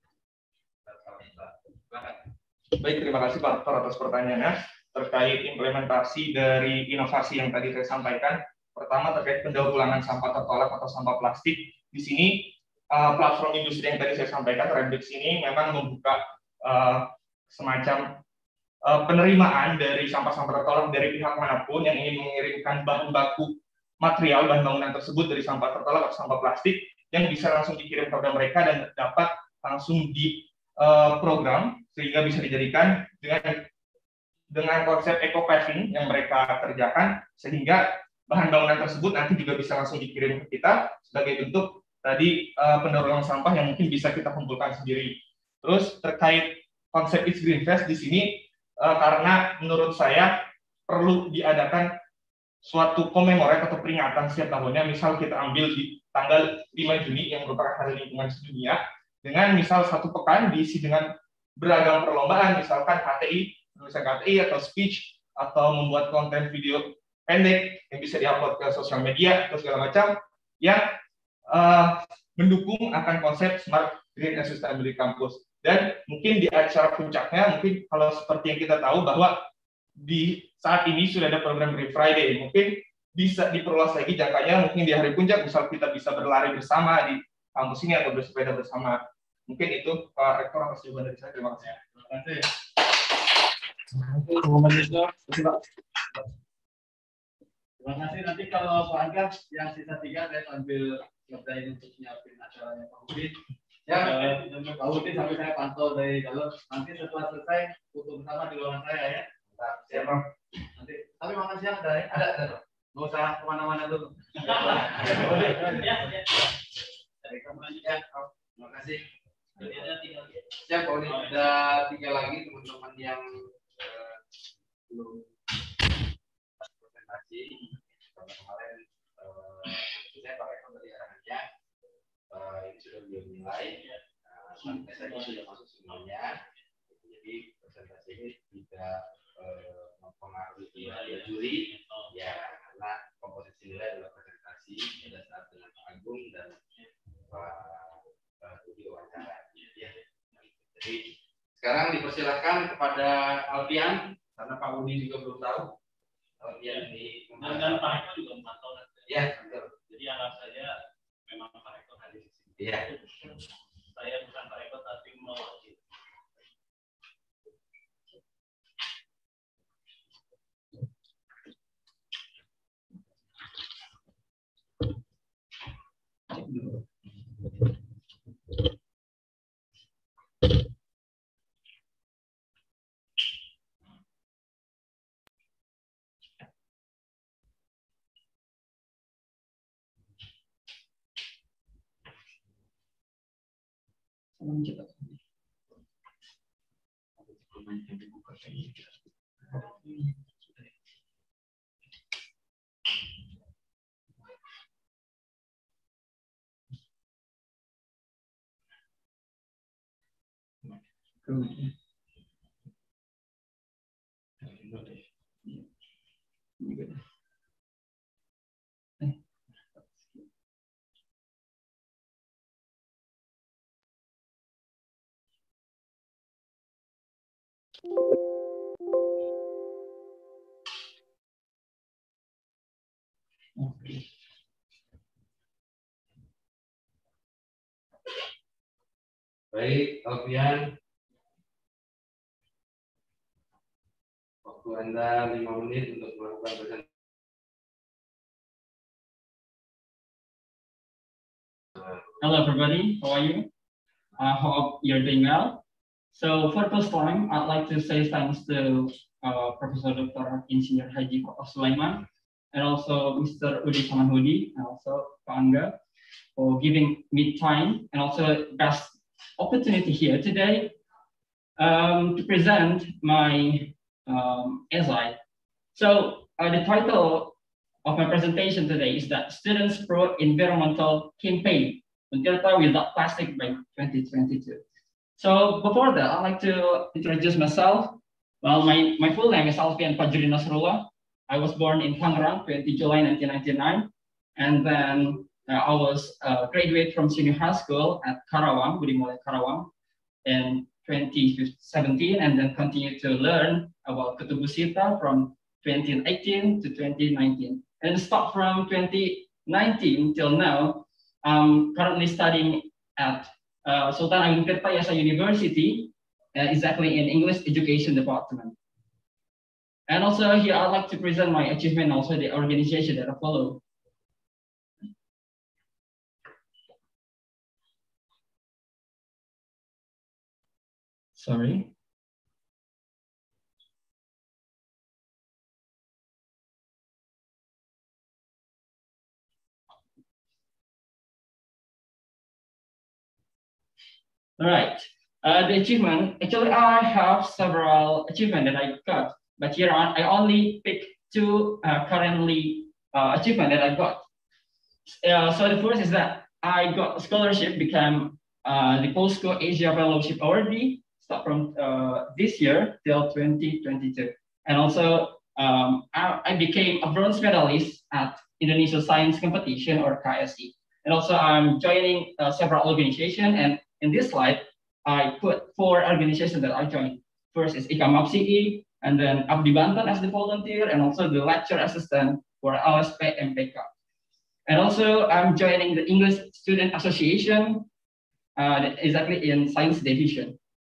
Baik, terima kasih Pak Rektor atas pertanyaannya terkait implementasi dari inovasi yang tadi saya sampaikan. Pertama terkait pendaur ulangan sampah tertolak atau sampah plastik. Di sini platform industri yang tadi saya sampaikan, Rebrix ini memang membuka semacam penerimaan dari sampah-sampah tertolak dari pihak manapun yang ingin mengirimkan bahan baku material bahan bangunan tersebut dari sampah tertolak atau sampah plastik yang bisa langsung dikirim kepada mereka dan dapat langsung di program sehingga bisa dijadikan dengan konsep eco paving yang mereka kerjakan sehingga bahan bangunan tersebut nanti juga bisa langsung dikirim ke kita sebagai bentuk tadi pendaur ulang sampah yang mungkin bisa kita kumpulkan sendiri. Terus terkait konsep It's Green Fest di sini karena menurut saya perlu diadakan suatu komemoret atau peringatan setiap tahunnya, misal kita ambil di tanggal 5 Juni yang merupakan Hari Lingkungan Sedunia, dengan misal satu pekan diisi dengan beragam perlombaan, misalkan HTI, penulisan KTI atau speech, atau membuat konten video pendek yang bisa diupload ke sosial media atau segala macam, yang mendukung akan konsep Smart, Green, and Sustainability Campus. Dan mungkin di acara puncaknya, mungkin kalau seperti yang kita tahu bahwa di saat ini sudah ada program Green Friday, mungkin bisa diperluas lagi jangkanya, mungkin di hari puncak misal kita bisa berlari bersama di kampus ini atau bersepeda bersama. Mungkin itu Pak Rektor atas jawaban dari saya. Terima kasih. Terima kasih. Nanti kalau Pak Angga yang sisa 3 saya ambil ngerjain untuk nyiapin acaranya Pak Udin. Ya, Pak Udin sampai saya pantau dari dalam. Nanti setelah selesai foto bersama di ruangan saya ya. Siap, Bang. Nanti. Tapi makan siang ada ya? Ada. Nggak usah kemana-mana dulu. Dari kamu ya. Terima kasih. Siap, Pak Udin. Ada 3 lagi teman-teman yang belum presentasi. Kemarin saya Pak Rektor dari arahannya ini sudah dimulai. Saya sudah masuk semuanya. Jadi presentasi ini tidak mempengaruhi nilai juri ya, karena komposisi nilai adalah presentasi pada saat dengan Pak Agung dan Pak Budi wawancara ya. Jadi sekarang dipersilakan kepada Alfian karena Pak Budi juga belum tahu. Alfian ini dan Pak Rektor juga memantau kan? Ya, betul. Jadi anggap saja memang Pak Rektor hadir di sini. Iya. Saya bukan Pak Rektor tapi mewakili. Baik, Alfian. Waktu Anda 5 menit untuk melakukan presentasi. Hello everybody, how are you? I hope you're doing well. So for the first time, I'd like to say thanks to Professor Dr. Insinyur Haji Fatah Sulaiman and also Mr. Udi Samanhudi and also Pak Angga for giving me time and also best opportunity here today to present my essay. So the title of my presentation today is that Students Pro Environmental Campaign, Untirta Without Plastic by 2022. So before that, I'd like to introduce myself. Well, my full name is Alfian Fajri Nasrullah. I was born in Tangerang, 20 July 1999. And then I was graduate from senior high school at Karawang, Budi Mulya Karawang, in 2017, and then continued to learn about Kutubusita from 2018 to 2019. And start from 2019 till now, I'm currently studying at Sultan Agung Tirtayasa University, exactly in English Education Department. And also here I'd like to present my achievement, also the organization that I follow. Sorry. All right. The achievement, actually I have several achievements that I got, but here on I only pick two currently achievement that I got. So the first is that I got a scholarship, became the POSCO Asia Fellowship Awardee, start from this year till 2022. And also I became a bronze medalist at Indonesia Science Competition, or KSI. And also I'm joining several organizations, and in this slide, I put 4 organizations that I joined. First is IKAMAPSI, and then Abdi Banten as the volunteer, and also the lecture assistant for LSP MPK. And also I'm joining the English Student Association, exactly in Science Division.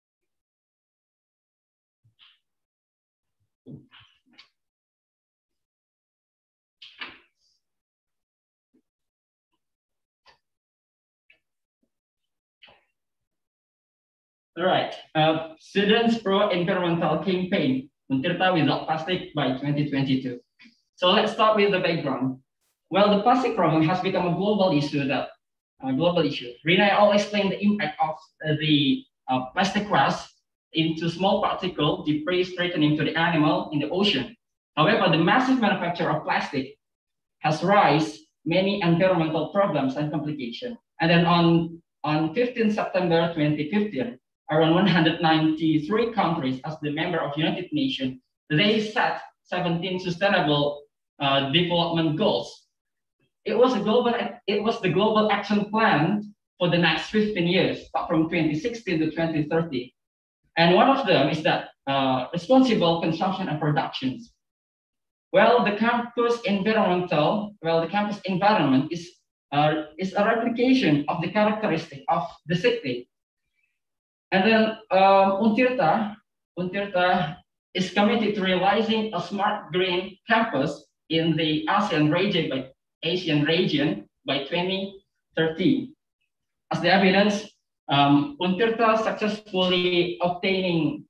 All right, Students Pro Environmental Campaign, Untirta Without Plastic by 2022. So let's start with the background. Well, the plastic problem has become a global issue. Rina, I'll explain the impact of the plastic waste into small particle debris threatening to the animal in the ocean. However, the massive manufacture of plastic has raised many environmental problems and complications. And then on 15 September 2015, around 193 countries as the member of United Nations, they set 17 sustainable development goals. It was the global action plan for the next 15 years, from 2016 to 2030. And one of them is that responsible consumption and productions. Well, the campus environment is a replication of the characteristic of the city. And then Untirta is committed to realizing a smart green campus in the ASEAN region by 2030. As the evidence, Untirta successfully obtained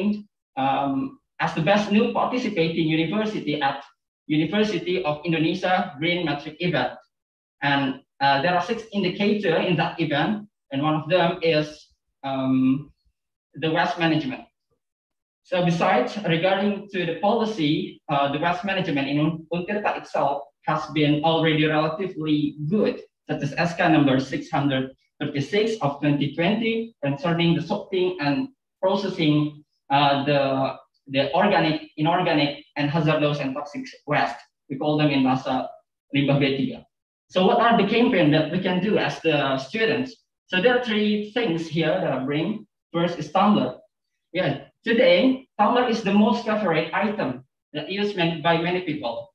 as the best new participating university at University of Indonesia Green Metric event. And there are 6 indicators in that event, and one of them is the waste management. So besides, regarding to the policy, the waste management in Untirta itself has been already relatively good, such as SK number 636 of 2020 concerning the sorting and processing the organic, inorganic, and hazardous and toxic waste. We call them in Bahasa Limbah B3. So what are the campaign that we can do as the students? So there are three things here that I bring. First is tumbler. Yeah, today, tumbler is the most favorite item that used by many people.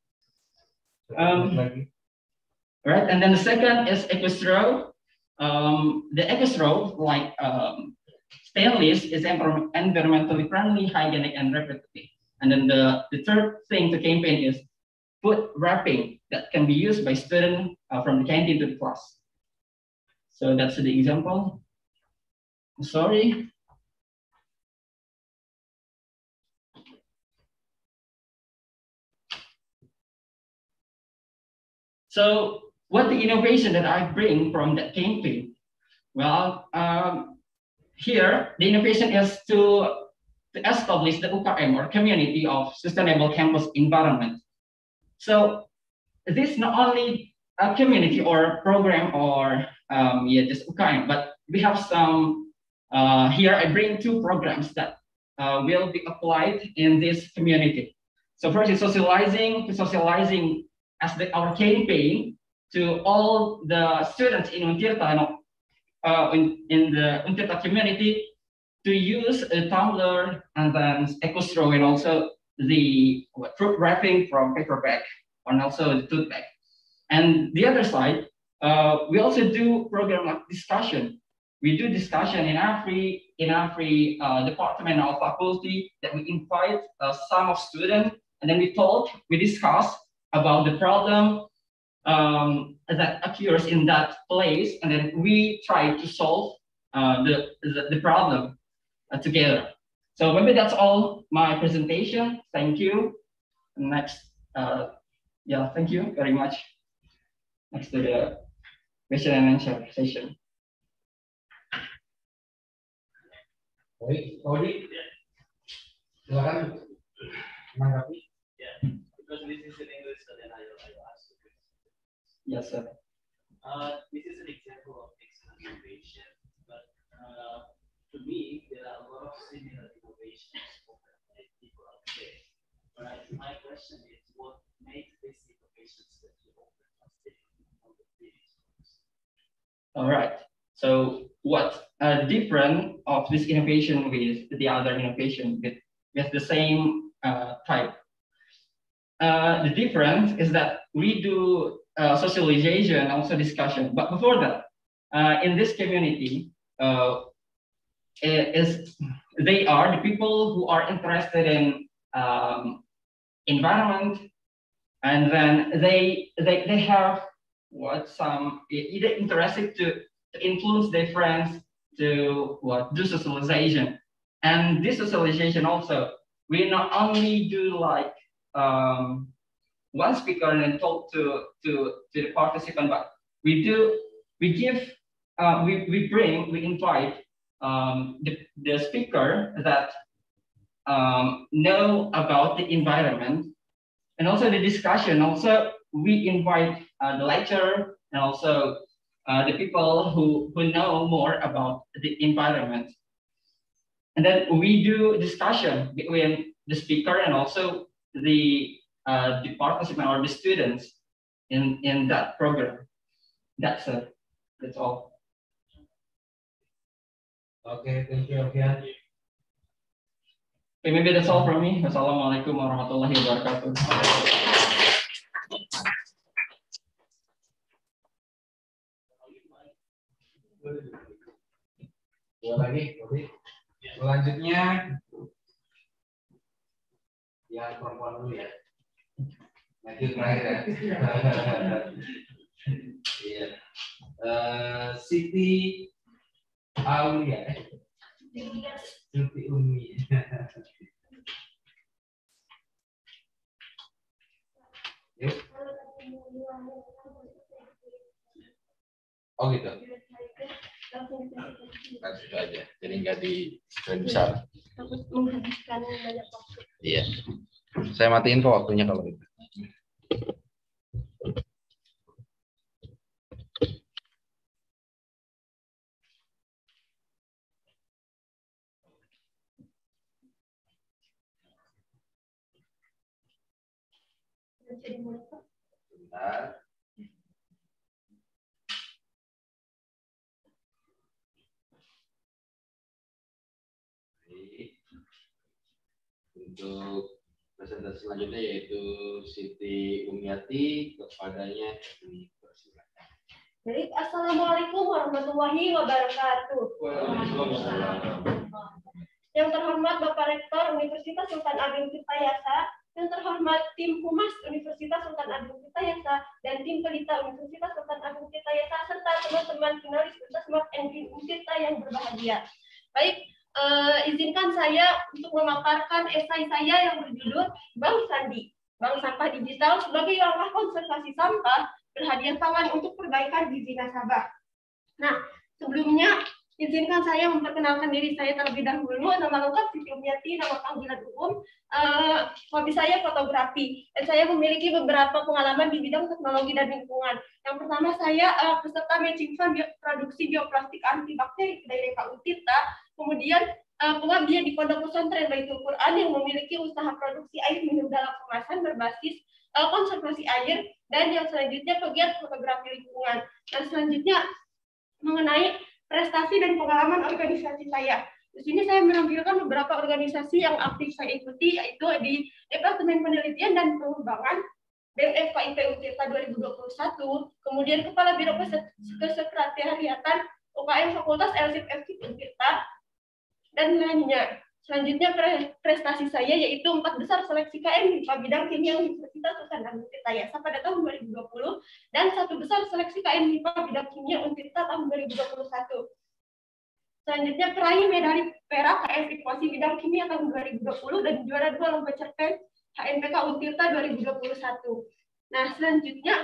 Right, and then the second is EcoStraw. The EcoStraw, like stainless, is environmentally friendly, hygienic, and repetitive. And then the third thing to campaign is food wrapping that can be used by students from the canteen to the class. So that's the example. Sorry. So what the innovation that I bring from that campaign? Well, here the innovation is to establish the UKM or Community of Sustainable Campus Environment. So this not only a community or program or just UKM, but we have some here. I bring two programs that will be applied in this community. So first is socializing as our campaign to all the students in Untirta, in the Untirta community, to use a tumbler and then EcoStraw and also the fruit wrapping from paper bag and also the tote bag. And the other side, we also do program like discussion. We do discussion in every department or faculty that we invite some of students, and then we discuss about the problem that occurs in that place, and then we try to solve the problem together. So maybe that's all my presentation. Thank you. Next, yeah, thank you very much. Next to the question and answer session. Baik, Audi, silakan menanggapi. Yeah, because this is in English, then I will ask the question. Yes, sir. This is an example of excellent innovation, but to me, there are a lot of similar innovations by people out there. But my question is, what makes these innovations that you offer different from the previous ones? All right. So what different of this innovation with the other innovation with the same type? The difference is that we do socialization and also discussion. But before that, in this community, they are the people who are interested in environment, and then they have either interested to influence their friends to do socialization. And this socialization also, we not only do like one speaker and then talk to the participant, but we invite the speaker that know about the environment, and also the discussion. Also, we invite the lecturer and also the people who know more about the environment. And then we do discussion between the speaker and also the participant or the students in that program. That's all. Okay, thank you, Alfian. Okay, maybe that's all from me. Wassalamualaikum warahmatullahi wabarakatuh. Dua lagi, Oke. Selanjutnya yang perempuan dulu ya. Maju terakhir ya. Iya. Siti Aulia. Siti Umi. Yuk. Oh gitu. Langsung itu aja. Jadi nggak di besar. Takut menghabiskan banyak waktu. Iya. Saya matiin kok waktunya kalau gitu. Sebentar. Untuk presentasi selanjutnya yaitu Siti Umiati, kepadanya dipersilakan. Baik, Assalamualaikum warahmatullahi wabarakatuh. Yang terhormat Bapak Rektor Universitas Sultan Agung Tirtayasa, yang terhormat tim Humas Universitas Sultan Agung Tirtayasa dan tim Pelita Universitas Sultan Agung Tirtayasa serta teman-teman finalis Smart and Green Untirta yang berbahagia. Baik, izinkan saya untuk memaparkan esai saya yang berjudul Bank Sandi, Bank Sampah Digital sebagai langkah konservasi sampah berhadiah pangan untuk perbaikan gizi nasabah. Nah, sebelumnya izinkan saya memperkenalkan diri saya terlebih dahulu. Nama lengkap Siti Umiati, nama panggilan umum. Hobi saya fotografi, dan saya memiliki beberapa pengalaman di bidang teknologi dan lingkungan. Yang pertama, saya peserta matching fund produksi bioplastik antibakteri dari KU Tirta. Kemudian pengabdian di Pondok Pesantren Baitul Quran yang memiliki usaha produksi air minum dalam kemasan berbasis konservasi air, dan yang selanjutnya pegiat fotografi lingkungan. Dan selanjutnya mengenai prestasi dan pengalaman organisasi saya. Di sini saya menampilkan beberapa organisasi yang aktif saya ikuti, yaitu di Departemen Penelitian dan Pengembangan BEM FKIP Untirta 2021, kemudian Kepala Biro Kesekretariatan UKM Fakultas LSIP FKIP Untirta, dan lainnya. Selanjutnya prestasi saya yaitu 4 besar seleksi KM MIPA bidang kimia Universitas Sultan Agung Tirtayasa pada tahun 2020 dan 1 besar seleksi KM MIPA bidang kimia Untirta tahun 2021. Selanjutnya peraih medali perak KM Ikuasi bidang kimia tahun 2020 dan juara 2 lomba cerpen HMPK Untirta 2021. Nah, selanjutnya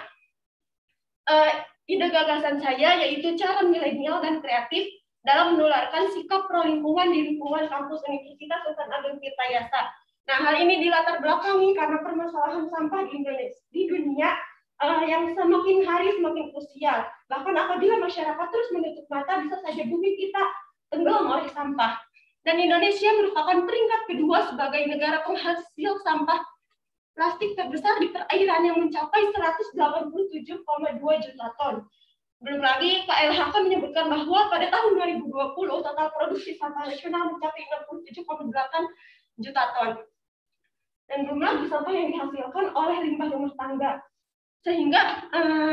ide gagasan saya yaitu cara milenial dan kreatif dalam menularkan sikap pro lingkungan di lingkungan kampus Universitas Sultan Agung Tirtayasa. Nah, hal ini dilatar belakangi karena permasalahan sampah di Indonesia, di dunia yang semakin hari semakin krusial. Bahkan apabila masyarakat terus menutup mata, bisa saja bumi kita tenggelam oleh sampah. Dan Indonesia merupakan peringkat kedua sebagai negara penghasil sampah plastik terbesar di perairan yang mencapai 187,2 juta ton. Belum lagi KLHK menyebutkan bahwa pada tahun 2020 total produksi sampah nasional mencapai 67,8 juta ton. Dan belum lagi sampah yang dihasilkan oleh limbah rumah tangga. Sehingga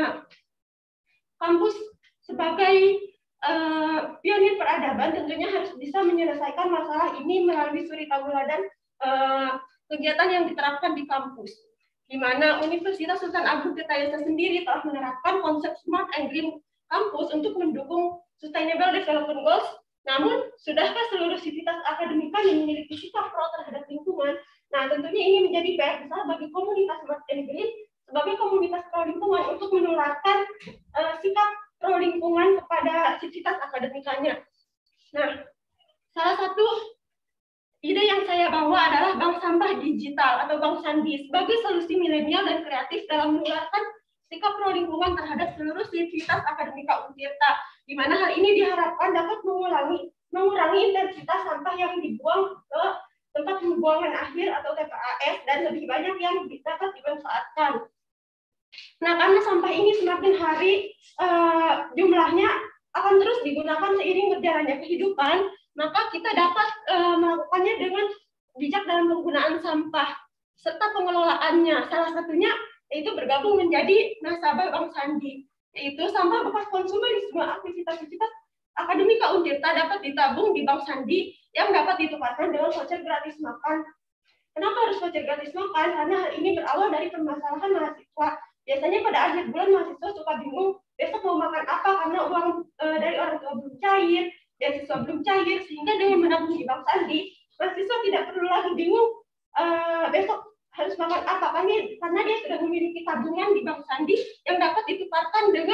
kampus sebagai pionir peradaban tentunya harus bisa menyelesaikan masalah ini melalui suri tauladan kegiatan yang diterapkan di kampus, di mana Universitas Sultan Agung Tirtayasa sendiri telah menerapkan konsep Smart and Green Campus untuk mendukung Sustainable Development Goals. Namun, sudahkah seluruh sivitas akademika yang memiliki sikap pro terhadap lingkungan? Nah, tentunya ini menjadi PR besar bagi komunitas Smart and Green sebagai komunitas pro lingkungan untuk menularkan sikap pro lingkungan kepada sivitas akademikanya. Nah, salah satu ide yang saya bawa adalah bank sampah digital atau bank sandi sebagai solusi milenial dan kreatif dalam menularkan sikap pro lingkungan terhadap seluruh sivitas akademika Untirta, di mana hal ini diharapkan dapat mengurangi intensitas sampah yang dibuang ke tempat pembuangan akhir atau TPAS dan lebih banyak yang dapat dimanfaatkan. Nah, karena sampah ini semakin hari jumlahnya akan terus digunakan seiring berjalannya kehidupan, maka kita dapat melakukannya dengan bijak dalam penggunaan sampah serta pengelolaannya. Salah satunya yaitu bergabung menjadi nasabah Bank Sandi, yaitu sampah bekas konsumen di semua aktivitas akademika Untirta dapat ditabung di Bank Sandi yang dapat ditukarkan dengan voucher gratis makan. Kenapa harus voucher gratis makan? Karena hal ini berawal dari permasalahan mahasiswa. Biasanya pada akhir bulan mahasiswa suka bingung besok mau makan apa karena uang dari orang tua belum cair, beasiswa belum cair, sehingga dengan menabung di Bank Sandi, mahasiswa tidak perlu lagi bingung besok harus makan apa, karena dia sudah memiliki tabungan di Bank Sandi yang dapat ditukarkan dengan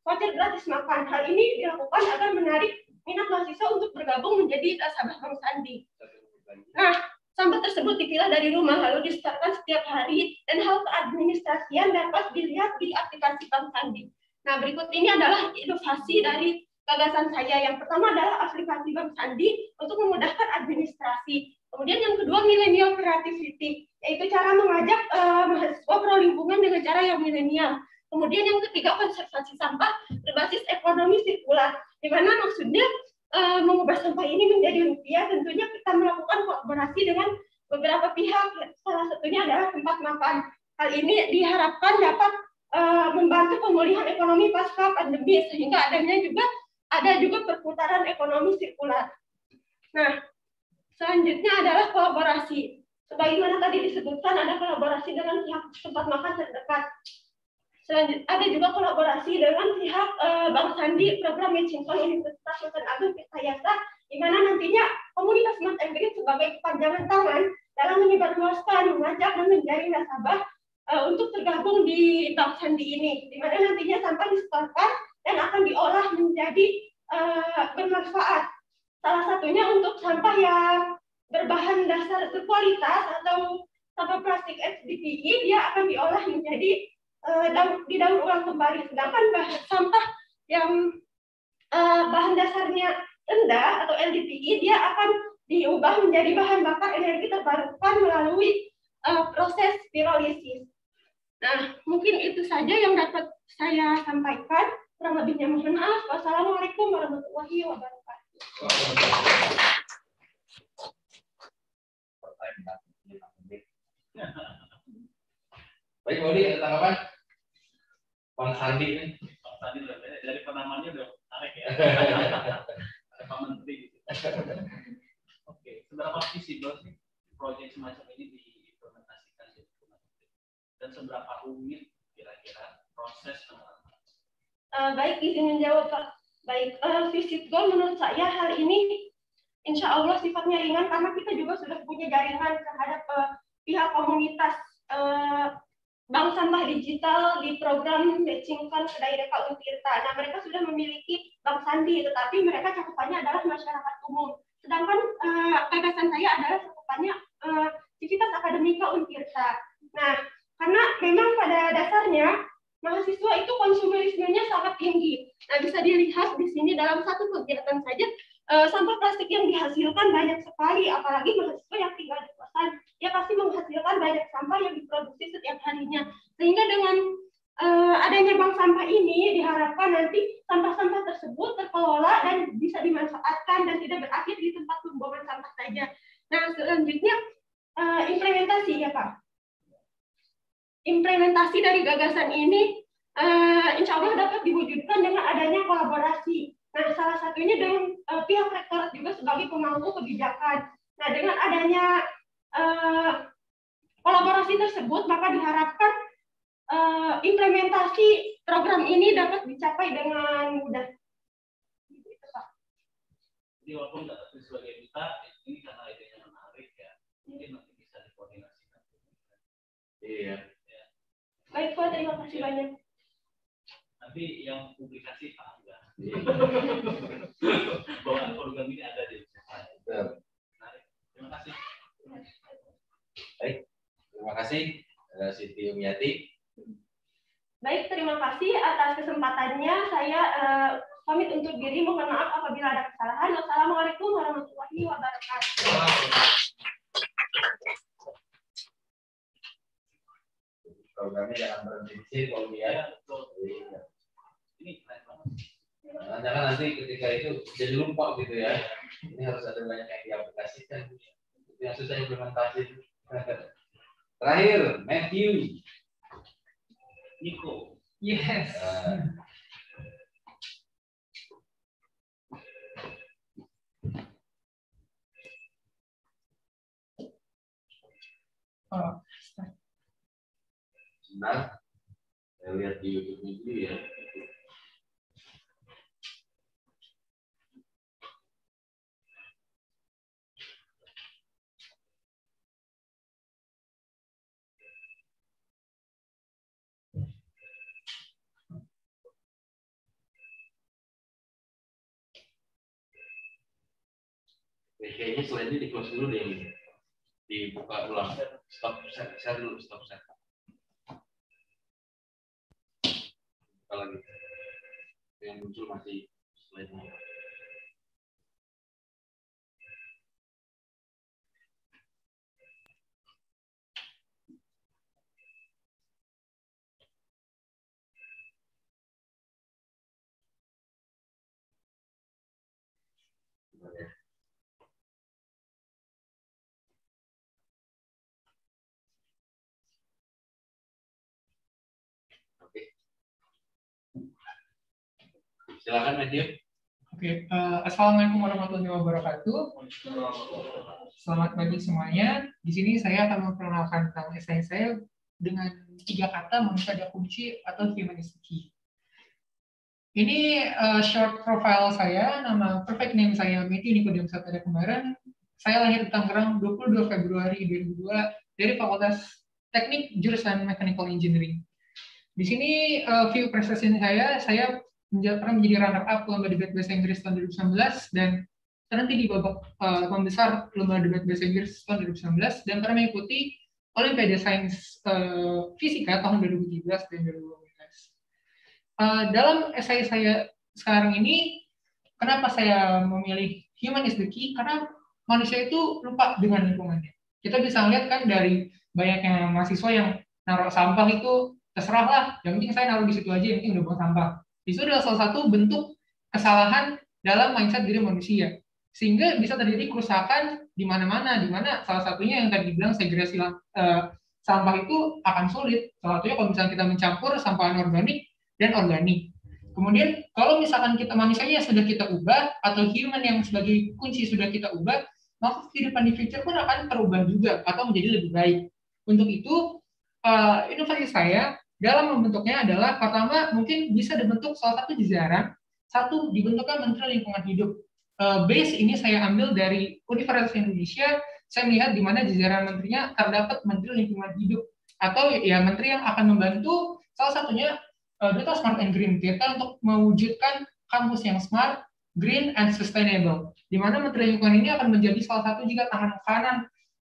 voucher gratis makan. Hal ini dilakukan agar menarik minat mahasiswa untuk bergabung menjadi nasabah Bank Sandi. Nah, sampah tersebut dipilah dari rumah lalu disetorkan setiap hari dan hal keadministrasian dapat dilihat di aplikasi Bank Sandi. Nah, berikut ini adalah inovasi dari gagasan saya. Yang pertama adalah aplikasi Bank Sandi untuk memudahkan administrasi. Kemudian yang kedua, millennial creativity, yaitu cara mengajak mahasiswa prolingkungan dengan cara yang milenial. Kemudian yang ketiga, konservasi sampah berbasis ekonomi sirkular, di mana maksudnya mengubah sampah ini menjadi rupiah. Tentunya kita melakukan kolaborasi dengan beberapa pihak, salah satunya adalah tempat makan. Hal ini diharapkan dapat membantu pemulihan ekonomi pasca pandemi, sehingga ada juga perputaran ekonomi sirkular. Nah, selanjutnya adalah kolaborasi. Sebagaimana tadi disebutkan, ada kolaborasi dengan pihak tempat makan terdekat. Selanjutnya ada juga kolaborasi dengan pihak Bank Sandi, program Matching Fund Universitas Sultan Agung Tirtayasa, di mana nantinya komunitas Mas Emgrid sebagai kepanjangan tangan dalam menyebarluaskan, mengajak dan menjaring nasabah untuk tergabung di Bank Sandi ini, di mana nantinya sampah disetorkan dan akan diolah menjadi bermanfaat. Salah satunya untuk sampah yang berbahan dasar berkualitas atau sampah plastik HDPE, dia akan diolah menjadi didaur ulang kembali. Sedangkan sampah yang bahan dasarnya rendah atau LDPE, dia akan diubah menjadi bahan bakar energi terbarukan melalui proses pirolisis. Nah, mungkin itu saja yang dapat saya sampaikan. Kurang lebihnya mohon maaf. Wassalamualaikum warahmatullahi wabarakatuh. Baik, Bodi, ada tanggapan? Bang Sandi nih. Bang Sandi dari penamanya udah menarik ya. Ada Pak Menteri. Oke, seberapa visible sih proyek semacam ini diimplementasikan di Kementerian? Dan seberapa rumit kira-kira proses penerapan? Baik, izin menjawab Pak. Baik, visit goal menurut saya hari ini insya Allah sifatnya ringan karena kita juga sudah punya jaringan terhadap pihak komunitas Bank Sampah Digital di program Matching Fund Kedai Deka Untirta. Nah, mereka sudah memiliki Bank Sandi, tetapi mereka cakupannya adalah masyarakat umum. Sedangkan gagasan saya adalah cakupannya Civitas Akademika Untirta. Nah, karena memang pada dasarnya mahasiswa itu konsumerismenya sangat tinggi. Nah, bisa dilihat di sini dalam satu kegiatan saja sampah plastik yang dihasilkan banyak sekali, apalagi mahasiswa yang tinggal di kosan, dia pasti menghasilkan banyak sampah yang diproduksi setiap harinya. Sehingga dengan adanya bank sampah ini diharapkan nanti sampah-sampah tersebut terkelola dan bisa dimanfaatkan dan tidak berakhir di tempat pembuangan sampah saja. Nah, selanjutnya implementasi ya Pak. Implementasi dari gagasan ini insya Allah dapat diwujudkan dengan adanya kolaborasi. Nah, salah satunya dengan pihak rektorat juga sebagai pemangku kebijakan. Nah, dengan adanya kolaborasi tersebut, maka diharapkan implementasi program ini dapat dicapai dengan mudah. Jadi walaupun nggak sebagai kita, ini karena idenya menarik ya, mungkin nanti bisa dikoordinasikan. Iya. Ya. Baik Pak, terima kasih banyak. Nanti yang publikasi Pak Angga. Bahwa program ini ada di menarik. Terima kasih. Baik, terima kasih Siti Umiati. Baik, terima kasih atas kesempatannya. Saya pamit untuk diri, mohon maaf apabila ada kesalahan. Wassalamualaikum warahmatullahi wabarakatuh. Programnya jangan berhenti di sini kalau dia. Ini keren banget. Jangan nanti ketika itu jadi lupa gitu ya. Ini harus ada banyak yang diaplikasikan. Itu yang susah implementasi. Terakhir, Matthew. Nico. Yes. Sebentar, saya lihat di YouTube-nya dulu ya. Kayaknya selain ini di close dulu deh ini. Dibuka ulang. Stop share dulu, stop share. Buka lagi. Yang muncul masih slide-nya. Oke. Silakan Matthew. Oke, Assalamualaikum warahmatullahi wabarakatuh. Selamat pagi semuanya. Di sini saya akan memperkenalkan tentang esai saya dengan 3 kata, manusia ada kunci atau human is the key. Ini short profile saya, nama perfect name saya Matthew Nikodem Satria Kembaran. Saya lahir di Tangerang 22 Februari 2002 dari Fakultas Teknik jurusan Mechanical Engineering. Di sini view prestasi saya pernah menjadi runner-up lomba debat bahasa Inggris tahun 2019 dan terhenti di babak membesar lomba debat bahasa Inggris tahun 2019 dan pernah mengikuti Olimpiade Sains Fisika tahun 2017 dan 2018. Dalam esai saya sekarang ini, kenapa saya memilih human is the key? Karena manusia itu lupa dengan lingkungannya. Kita bisa lihat kan dari banyaknya mahasiswa yang naruh sampah itu terserah lah, yang penting saya naruh di situ aja, yang penting udah buang sampah. Itu adalah salah satu bentuk kesalahan dalam mindset diri manusia, sehingga bisa terjadi kerusakan di mana-mana, di mana salah satunya yang tadi dibilang segregasi sampah itu akan sulit. Salah satunya kalau misalnya kita mencampur sampah anorganik dan organik. Kemudian kalau misalkan kita manusianya sudah kita ubah atau human yang sebagai kunci sudah kita ubah, maka kehidupan di future pun akan terubah juga atau menjadi lebih baik. Untuk itu inovasi saya dalam membentuknya adalah pertama mungkin bisa dibentuk salah satu jajaran, satu dibentukkan Menteri Lingkungan Hidup. Base ini saya ambil dari Universitas Indonesia. Saya melihat di mana jajaran menterinya terdapat Menteri Lingkungan Hidup atau ya menteri yang akan membantu salah satunya Duta Smart and Green kita untuk mewujudkan kampus yang smart, green, and sustainable. Di mana Menteri Lingkungan ini akan menjadi salah satu juga tangan kanan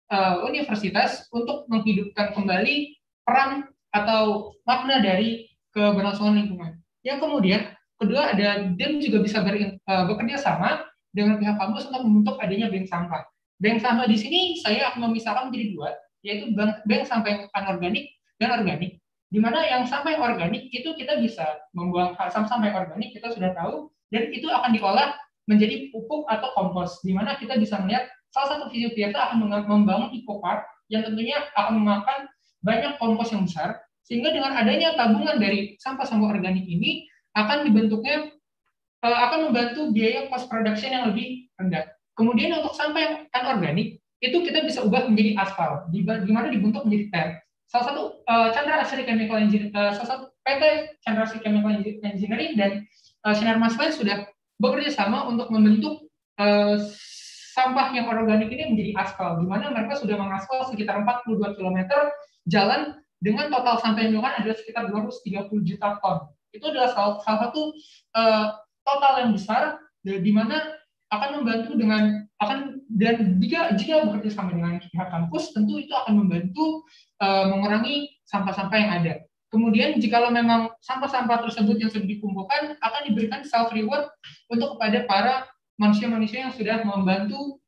universitas untuk menghidupkan kembali peran atau makna dari keberlangsungan lingkungan. Yang kemudian, kedua ada DEM juga bisa bekerja sama dengan pihak kampus untuk membentuk adanya bank sampah. Bank sampah di sini saya akan memisahkan menjadi 2, yaitu bank sampah yang anorganik dan organik. Di mana yang sampah organik itu kita bisa membuang sampah organik, kita sudah tahu, dan itu akan diolah menjadi pupuk atau kompos. Di mana kita bisa melihat salah satu visi kita akan membangun eco-park yang tentunya akan memakan banyak kompos yang besar, sehingga dengan adanya tabungan dari sampah-sampah organik ini akan dibentuknya akan membantu biaya cost production yang lebih rendah. Kemudian untuk sampah yang anorganik itu kita bisa ubah menjadi aspal, di mana dibentuk menjadi TER. Salah satu Chandra Asri Chemical Engineering, salah satu PT Chandra Asri Chemical Engineering dan Sinar Mas Lain sudah bekerja sama untuk membentuk sampah yang organik ini menjadi aspal, di mana mereka sudah mengaspal sekitar 42 km jalan dengan total sampah yang dilakukan adalah sekitar 230 juta ton. Itu adalah salah satu total yang besar, di mana akan membantu dan jika bekerja sama dengan pihak kampus, tentu itu akan membantu mengurangi sampah-sampah yang ada. Kemudian jika memang sampah-sampah tersebut yang sudah dikumpulkan akan diberikan self reward untuk kepada para manusia-manusia yang sudah membantu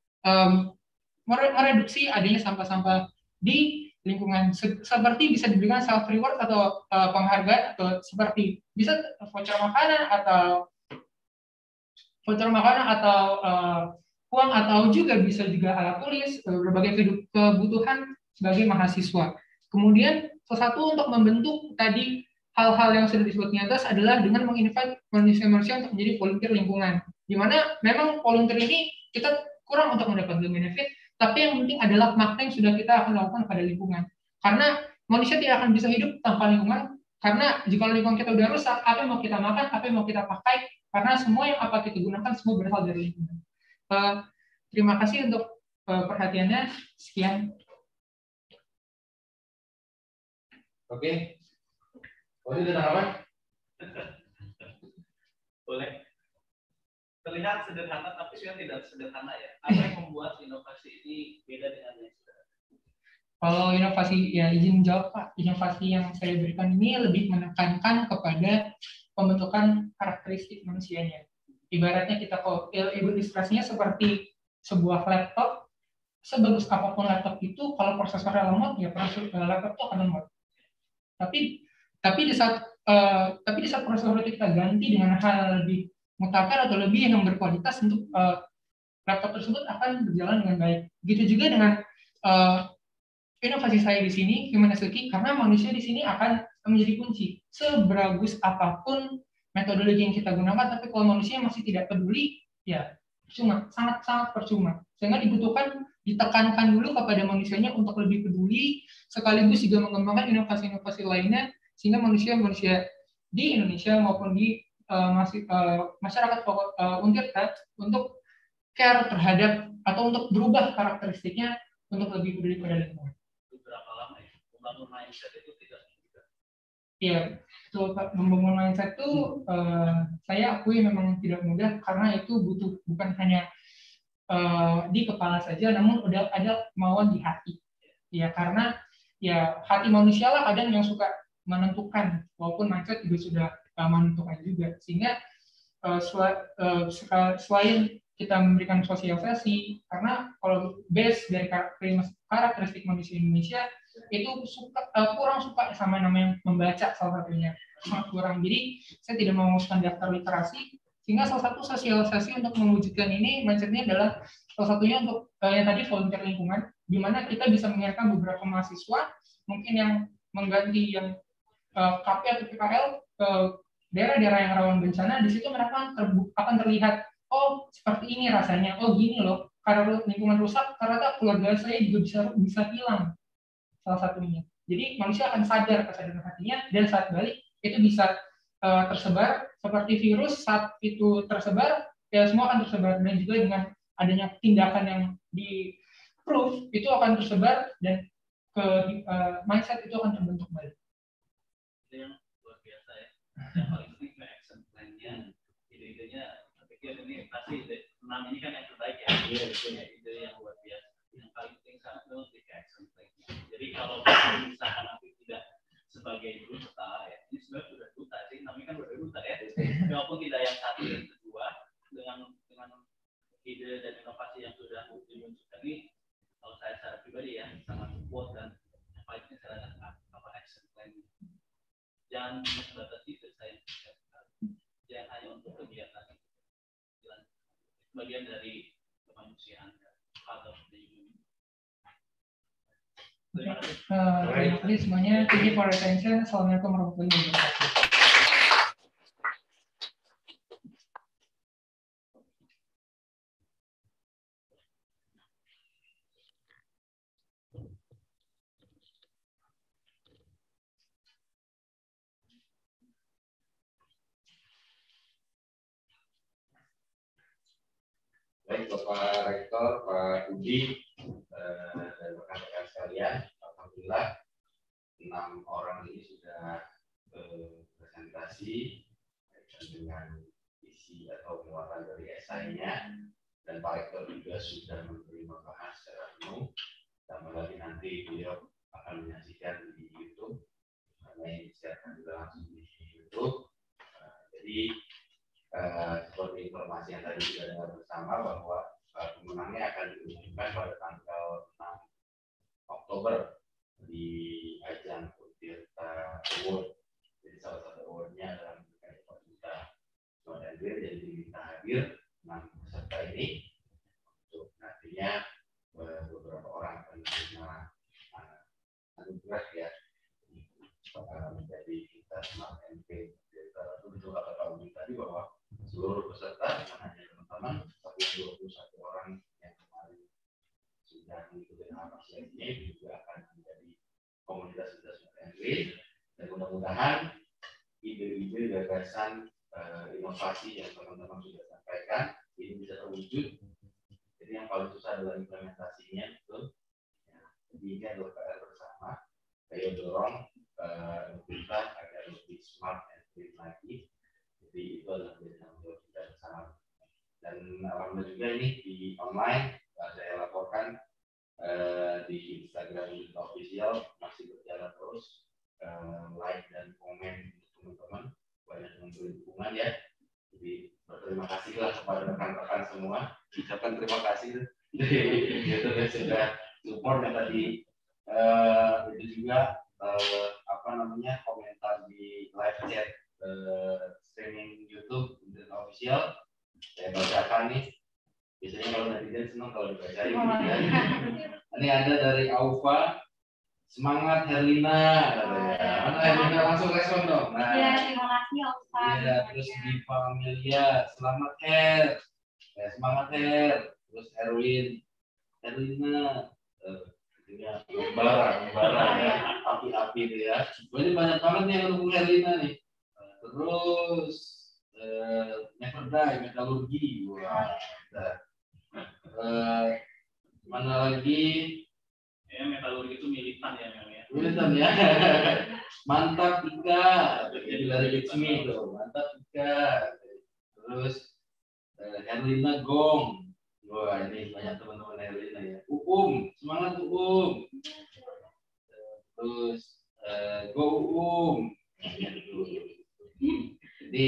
mereduksi adanya sampah-sampah di lingkungan, seperti bisa diberikan self reward atau penghargaan, atau seperti bisa voucher makanan atau uang, atau juga bisa juga alat tulis, berbagai kebutuhan sebagai mahasiswa. Kemudian salah satu untuk membentuk tadi hal-hal yang sudah disebut di atas adalah dengan menginvite manusia-manusia untuk menjadi volunteer lingkungan, di mana memang volunteer ini kita kurang untuk mendapatkan benefit, tapi yang penting adalah makna yang sudah kita akan lakukan pada lingkungan. Karena manusia tidak akan bisa hidup tanpa lingkungan, karena jika lingkungan kita udah rusak, apa yang mau kita makan, apa yang mau kita pakai, karena semua yang apa kita gunakan semua berasal dari lingkungan. Terima kasih untuk perhatiannya. Sekian. Oke. Boleh tentang apa? Boleh. terlihat sederhana tapi sebenarnya tidak sederhana ya. Apa yang membuat inovasi ini beda dengan yang sudah ada? Kalau inovasi, ya izin jawab Pak, inovasi yang saya berikan ini lebih menekankan kepada pembentukan karakteristik manusianya. Ibaratnya kita ilustrasinya seperti sebuah laptop, sebagus apapun laptop itu, kalau prosesornya lemot, ya laptop itu akan lemot. Tapi di saat prosesor itu kita ganti dengan hal lebih mutakhir atau lebih yang berkualitas, untuk laptop tersebut akan berjalan dengan baik. Begitu juga dengan inovasi saya di sini, human is the key, karena manusia di sini akan menjadi kunci. Sebagus apapun metodologi yang kita gunakan, tapi kalau manusia masih tidak peduli, ya percuma, sangat-sangat percuma. Sehingga ditekankan dulu kepada manusianya untuk lebih peduli, sekaligus juga mengembangkan inovasi-inovasi lainnya, sehingga manusia di Indonesia maupun di masyarakat Untirta untuk care terhadap atau untuk berubah karakteristiknya untuk lebih peduli pada lingkungan. Berapa lama ya membangun mindset itu tidak mudah? Iya, membangun mindset itu saya akui memang tidak mudah, karena itu butuh bukan hanya di kepala saja, namun udah ada kemauan di hati. Ya, karena ya hati manusia lah kadang yang suka menentukan, walaupun mindset juga sudah menentukan juga. Sehingga selain kita memberikan sosialisasi, karena kalau base dari karakteristik manusia Indonesia itu kurang suka sama namanya membaca, salah satunya sangat kurang. Jadi saya tidak memasukkan daftar literasi, sehingga salah satu sosialisasi untuk mewujudkan ini mindsetnya adalah salah satunya untuk yang tadi volunteer lingkungan, di mana kita bisa mengirimkan beberapa mahasiswa mungkin yang mengganti yang KP atau PKL ke daerah-daerah yang rawan bencana. Di situ mereka akan terlihat, oh seperti ini rasanya, oh gini loh, karena lingkungan rusak ternyata keluarga saya juga bisa hilang, salah satunya. Jadi manusia akan sadar kesadaran hatinya, dan saat balik itu bisa tersebar seperti virus. Saat itu tersebar, ya semua akan tersebar, dan juga dengan adanya tindakan yang di proof itu akan tersebar, dan mindset itu akan terbentuk balik. Itu yang luar biasa ya. Yang paling penting ke action plan-nya, ide-idenya, saya pikir ini pasti 6 ini kan yang terbaik ya. Ide yang luar biasa. Yang paling penting sangat untuk ke action plan-nya. Jadi kalau misalkan nanti tidak sebagai duta ya, ini sebenarnya sudah duta sih, namanya kan sudah duta ya. Walaupun tidak yang satu dan kedua, dengan ide dan inovasi yang sudah dimunculkan ini, kalau saya secara pribadi ya sangat support, dan yang paling penting saya rasa apa action plan. Jangan membatasi desain, jangan hanya untuk kegiatan, bagian dari kemanusiaan atau terima kasih semuanya. Thank you for attention. Assalamualaikum warahmatullahi wabarakatuh. Baik, Bapak Rektor, Pak Budi, dan rekan-rekan sekalian, alhamdulillah 6 orang ini sudah presentasi dengan isi atau muatan dari esainya, dan Pak Rektor juga sudah memberi membahas secara penuh. Tambah lagi nanti beliau akan menyaksikan di YouTube, karena ini disiarkan juga langsung di YouTube. Jadi seperti informasi yang tadi kita dengar bersama, bahwa pemenangnya akan diumumkan pada tanggal 6 Oktober di ajang Untirta Award. Jadi salah satu awardnya adalah mengenai Untirta Award, jadi diminta hadir 6 peserta ini untuk nantinya beberapa orang akan menerima anugerah ya, menjadi kita Smart MP. Betul kata Pak Budi tadi, bahwa seluruh peserta bukan hanya teman-teman, tapi 21 orang yang kemarin sudah mengikuti aplikasi ini juga akan menjadi komunitas kita Smart MP. Dan mudah-mudahan ide-ide gagasan inovasi yang teman-teman sudah sampaikan ini bisa terwujud. Jadi yang paling susah adalah implementasinya, betul. Ya, jadi ini adalah PR bersama. Ayo dorong kita agar lebih smart and green lagi. Jadi itu adalah tanggung jawab kita bersama. Dan alhamdulillah juga ini di online saya laporkan di Instagram official masih berjalan terus, like dan komen teman-teman banyak memberi dukungan ya. Jadi berterima kasihlah kepada rekan-rekan semua. Ucapkan terima kasih gitu sudah support yang tadi itu juga komentar di live chat streaming YouTube official saya bacakan nih. Biasanya kalau netizen senang kalau dibacain. Ini ada dari Aufa, semangat Herlina. Mana Herlina langsung respon dong. Nah, ya, terima kasih Aufa. Ya, terus Diva Amelia, selamat Her. Ya, semangat Her. Terus Erwin, Herlina. Membara ya, api-api itu ya. Ini banyak banget nih yang dukung Herlina nih. Terus Never Die, metalurgi. Wah, mana lagi? Ya, metalurgi itu militan ya memang ya. Militan ya. Mantap Ika. Jadi dari Litsmi itu. Mantap Ika. Terus Herlina Gong. Wah, ini banyak teman-teman Herlina ya. Semangat Terus Go Jadi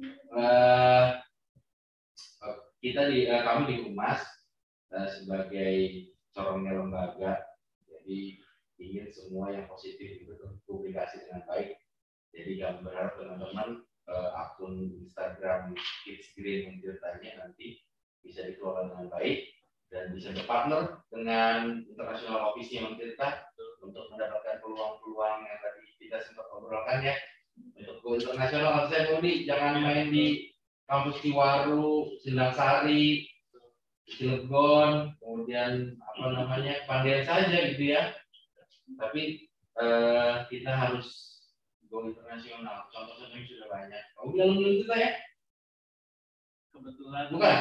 kami di Humas sebagai corongnya lembaga, jadi ingin semua yang positif itu publikasi dengan baik. Jadi kami berharap teman-teman akun Instagram Kids Green Mentirtanya nanti bisa dikelola dengan baik dan bisa berpartner dengan internasional office-nya Mentirta untuk mendapatkan peluang-peluang yang tadi kita sempat obrolkan ya. Untuk go internasional saya Budi, jangan main di kampus Tiwaru, Sindang-Sari, Cilegon, kemudian Pandian saja gitu ya. Tapi kita harus go internasional. Contoh-contohnya sudah banyak. Kamu bilang kita ya? Kebetulan. Bukan.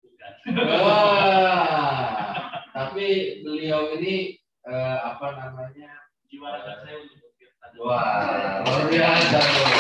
Tapi beliau ini jiwa raga saya untuk wah, luar biasa tuh.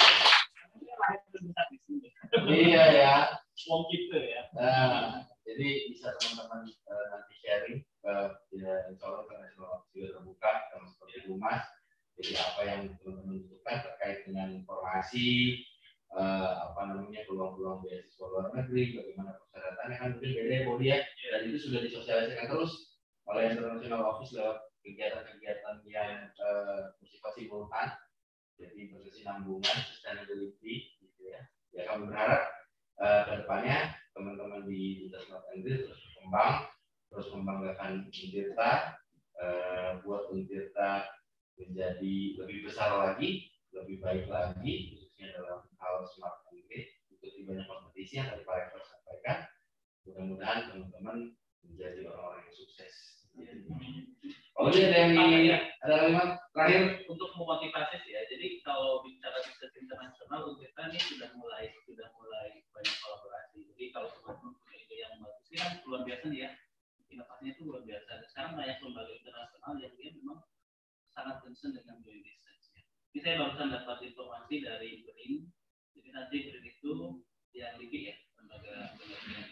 Iya ya. Wong gitu ya. Nah, jadi bisa teman-teman nanti sharing insya Allah internasional juga terbuka sama seperti Humas. Jadi apa yang teman-teman butuhkan terkait dengan informasi peluang-peluang beasiswa luar negeri, bagaimana persyaratannya kan mungkin beda ya Bodi ya. Dan itu sudah disosialisasikan terus oleh international office lewat kegiatan-kegiatan yang bersifat simultan, jadi berkesinambungan, sustainability gitu ya. Ya kami berharap kedepannya teman-teman di International English terus berkembang, terus membanggakan Mentirta, buat Mentirta menjadi lebih besar lagi, lebih baik lagi, khususnya dalam hal smart English, ikuti banyak kompetisi yang tadi Pak Rektor sampaikan. Mudah-mudahan teman-teman menjadi orang-orang yang sukses. Oh iya, ada kalimat terakhir untuk memotivasi sih ya. Jadi kalau bicara riset internasional, kita ini sudah mulai banyak kolaborasi. Jadi kalau teman-teman punya ide yang bagus, ini kan luar biasa nih ya. Inovasinya itu luar biasa. Dan sekarang banyak lembaga internasional yang dia memang sangat concern dengan doing research. Ya. Ini saya barusan dapat informasi dari BRIN. Jadi nanti BRIN itu yang LIPI ya, lembaga penelitian.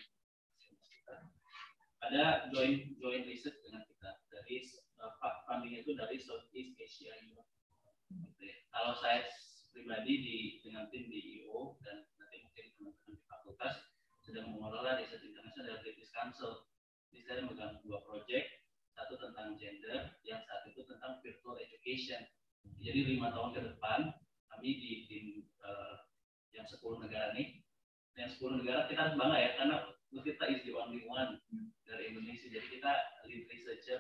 Ada joint research dengan kita dari funding itu dari Southeast Asia Europe. Kalau saya pribadi dengan tim di IO dan nanti mungkin teman-teman di fakultas sedang mengelola riset internasional dari British Council. Jadi saya memegang 2 proyek, satu tentang gender, yang satu itu tentang virtual education. Jadi 5 tahun ke depan kami di tim yang 10 negara nih, yang 10 negara kita harus bangga ya karena kita is the only one dari Indonesia, jadi kita lead researcher.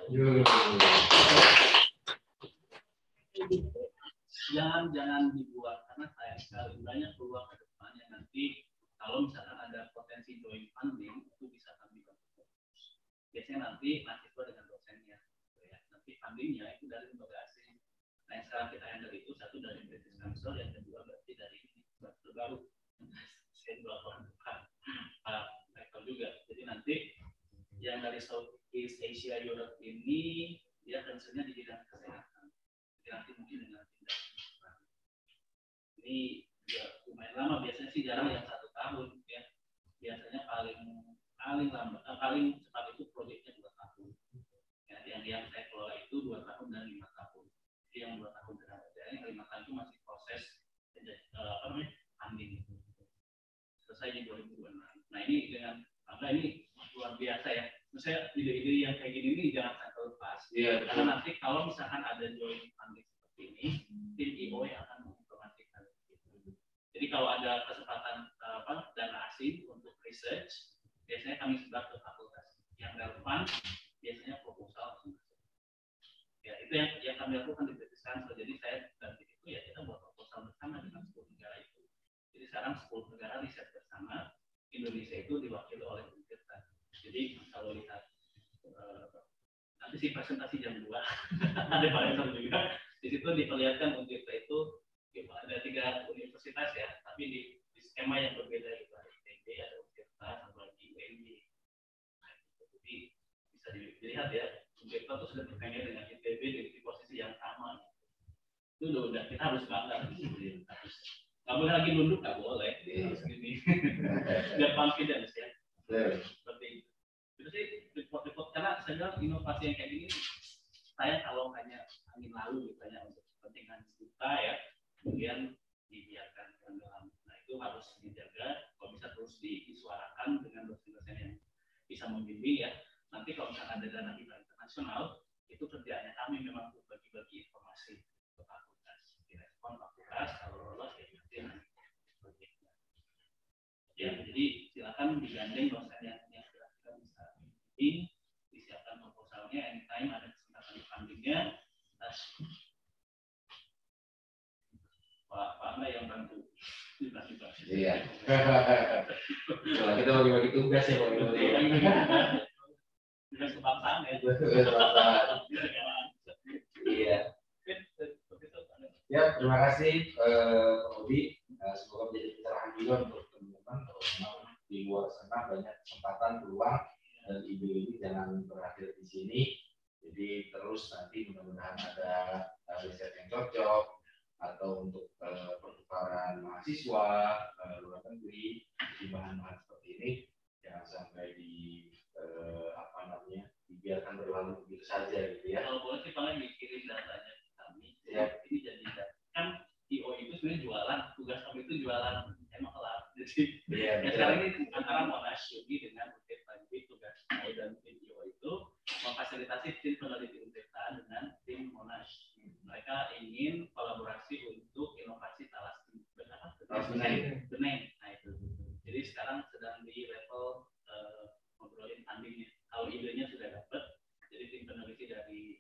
Jangan dibuat karena sayang sekali banyak peluang ke depan yang nanti kalau misalkan ada potensi joint funding itu bisa kami bantu. Biasanya nanti mahasiswa dengan dosennya, ya. Nanti fundingnya itu dari lembaga asing. Nah yang sekarang kita handle itu satu dari British Council, yang kedua berarti dari baru saya 2 tahun depan. Rektor juga. Jadi nanti yang dari Southeast Asia Europe ini dia concernnya di bidang kesehatan. Jadi nanti mungkin dengan tindak ini ya lumayan lama, biasanya sih jarang yang 1 tahun ya. Biasanya paling paling cepat itu proyeknya 2 tahun. Ya, yang saya kelola itu 2 tahun dan 5 tahun. Jadi yang 2 tahun sudah ada, yang 5 tahun itu masih proses funding. Selesai di 2026. Nah ini dengan ini luar biasa ya. Maksudnya ide-ide yang kayak gini ini jangan sampai lepas. Iya. Karena nanti kalau misalkan ada joint funding seperti ini, tim IO yang akan mengimplementasikan itu. Jadi kalau ada kesempatan dana asing untuk research, biasanya kami sebar ke fakultas yang relevan, biasanya proposal langsung masuk. Ya itu yang kami lakukan di British Council. Jadi saya dan itu ya kita buat proposal bersama dengan 10 negara itu. Jadi sekarang 10 negara riset bersama, Indonesia itu diwakili oleh Untirta. Jadi kalau lihat nanti sih presentasi jam 2 ada Pak juga. Di situ diperlihatkan Untirta itu ada 3 universitas ya, tapi di skema yang berbeda gitu. Ada ITB, ada Untirta, satu lagi UNJ. Nah, jadi bisa dilihat ya, Untirta itu sudah bertanya dengan ITB di posisi yang sama. Itu udah kita harus bangga. Harus nggak boleh lagi nunduk, nggak boleh. Harus gini. Biar confidence ya. Seperti itu. Itu sih report-report, karena saya bilang inovasi yang kayak gini, saya kalau hanya angin lalu gitu, hanya untuk kepentingan kita ya, kemudian dibiarkan dalam. Nah itu harus dijaga, kalau bisa terus disuarakan dengan dosen-dosen yang bisa membimbing ya. Nanti kalau misalnya ada dana internasional, itu kerjaannya kami memang untuk bagi-bagi informasi ke fakultas. Direspon fakultas, kalau lolos ya nanti proyeknya. Ya, jadi silakan digandeng dosen yang kira-kira bisa bimbing, disiapkan proposalnya, anytime ada kesempatan fundingnya. Pak Anda yang bantu. Iya. Kalau kita bagi-bagi tugas ya, tugas kebangsaan ya. Iya. Ya, terima kasih Pak Budi. Semoga menjadi pencerahan juga untuk teman-teman kalau memang di luar sana banyak kesempatan, peluang, dan ide ini jangan berakhir di sini. Jadi terus nanti mudah-mudahan ada riset yang cocok atau untuk pertukaran mahasiswa luar negeri di bahan-bahan seperti ini, jangan sampai dibiarkan berlalu begitu saja gitu ya. Kalau boleh sih paling dikirim datanya ke kami. Ya. Ini jadi kan IO itu sebenarnya jualan, tugas kami itu jualan emang kelar. Jadi sekarang ini antara Monash Yugi dengan Untirta, jadi tugas saya dan tim IO itu memfasilitasi tim peneliti Untirta dengan tim Monash. Mereka ingin kolaborasi untuk inovasi talas Beneng. Nah itu. Jadi sekarang sedang di level ngobrolin fundingnya. Kalau idenya sudah dapat, jadi tim peneliti dari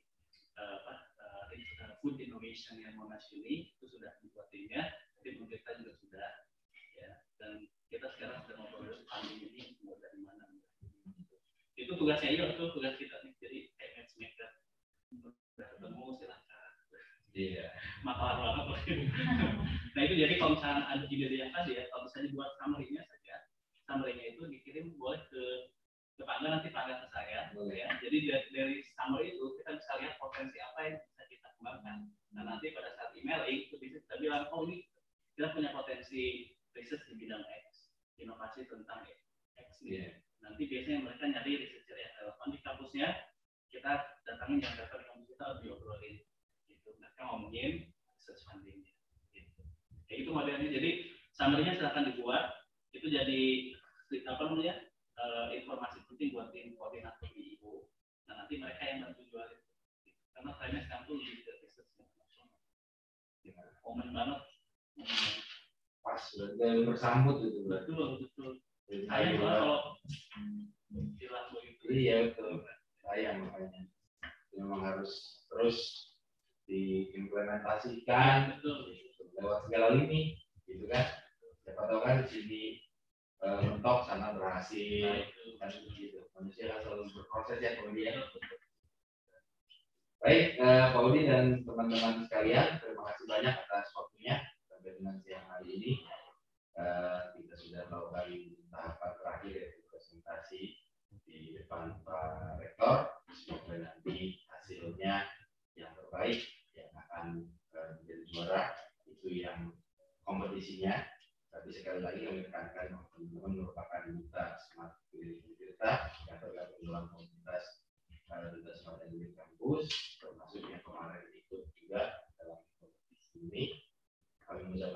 Food Innovation yang Monash ini itu sudah dibuat timnya, tim Untirta juga sudah. Ya, dan kita sekarang sedang ngobrolin funding ini mau dari mana. Itu tugasnya IO, itu tugas kita nih. Jadi kayak matchmaker. Sudah ketemu silakan. Iya. Makalah banget. Nah itu jadi kalau misalnya ada ide yang tadi ya, kalau misalnya buat summary-nya saja, summary-nya itu dikirim boleh ke Pak Angga, nanti Pak Angga ke saya. Ya. Jadi dari summary itu kita bisa lihat potensi apa yang bisa kita kembangkan. Nah nanti pada saat emailing itu bisa kita bilang, oh ini kita punya potensi riset di bidang X, inovasi tentang X. Yeah. Nanti biasanya mereka nyari researcher yang relevan di kampusnya, kita datangin yang relevan di kampus kita lebih obrolin. Gitu. Mereka ngomongin research funding-nya. Gitu. Kayak itu modelnya. Jadi summary-nya silahkan dibuat. Itu jadi apa namanya? Informasi penting buat tim koordinator di IO. Nah nanti mereka yang bantu jual itu. Karena trennya sekarang tuh lebih ke research internasional. Komen banget. Pas sudah bersambut itu. Betul. Saya kalau istilah begitu. Iya betul. Sayang makanya. Memang harus terus diimplementasikan. Betul. Lewat segala lini, gitu kan? Siapa tahu kan di sini mentok sana berhasil, kan begitu. Manusia kan selalu berproses ya kemudian. Baik, Pak Udi dan teman-teman sekalian, terima kasih banyak atas waktunya sampai dengan siang hari ini. Kita sudah melakukan tahapan terakhir yaitu presentasi di depan Pak Rektor. Semoga nanti hasilnya yang terbaik yang akan menjadi juara itu yang kompetisinya. Tapi sekali lagi kami tekankan teman-teman merupakan duta Smart Green Untirta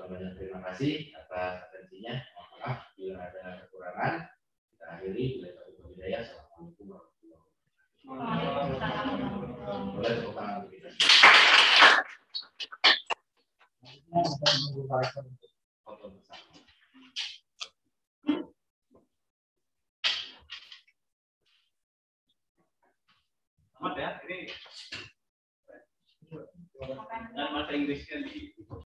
banyak terima kasih atas atensinya. Mohon maaf bila ada kekurangan. Kita akhiri bila ada budaya. Assalamualaikum warahmatullahi wabarakatuh. Boleh tepuk tangan untuk kita. Foto bersama. Selamat ya, ini bahasa Inggrisnya di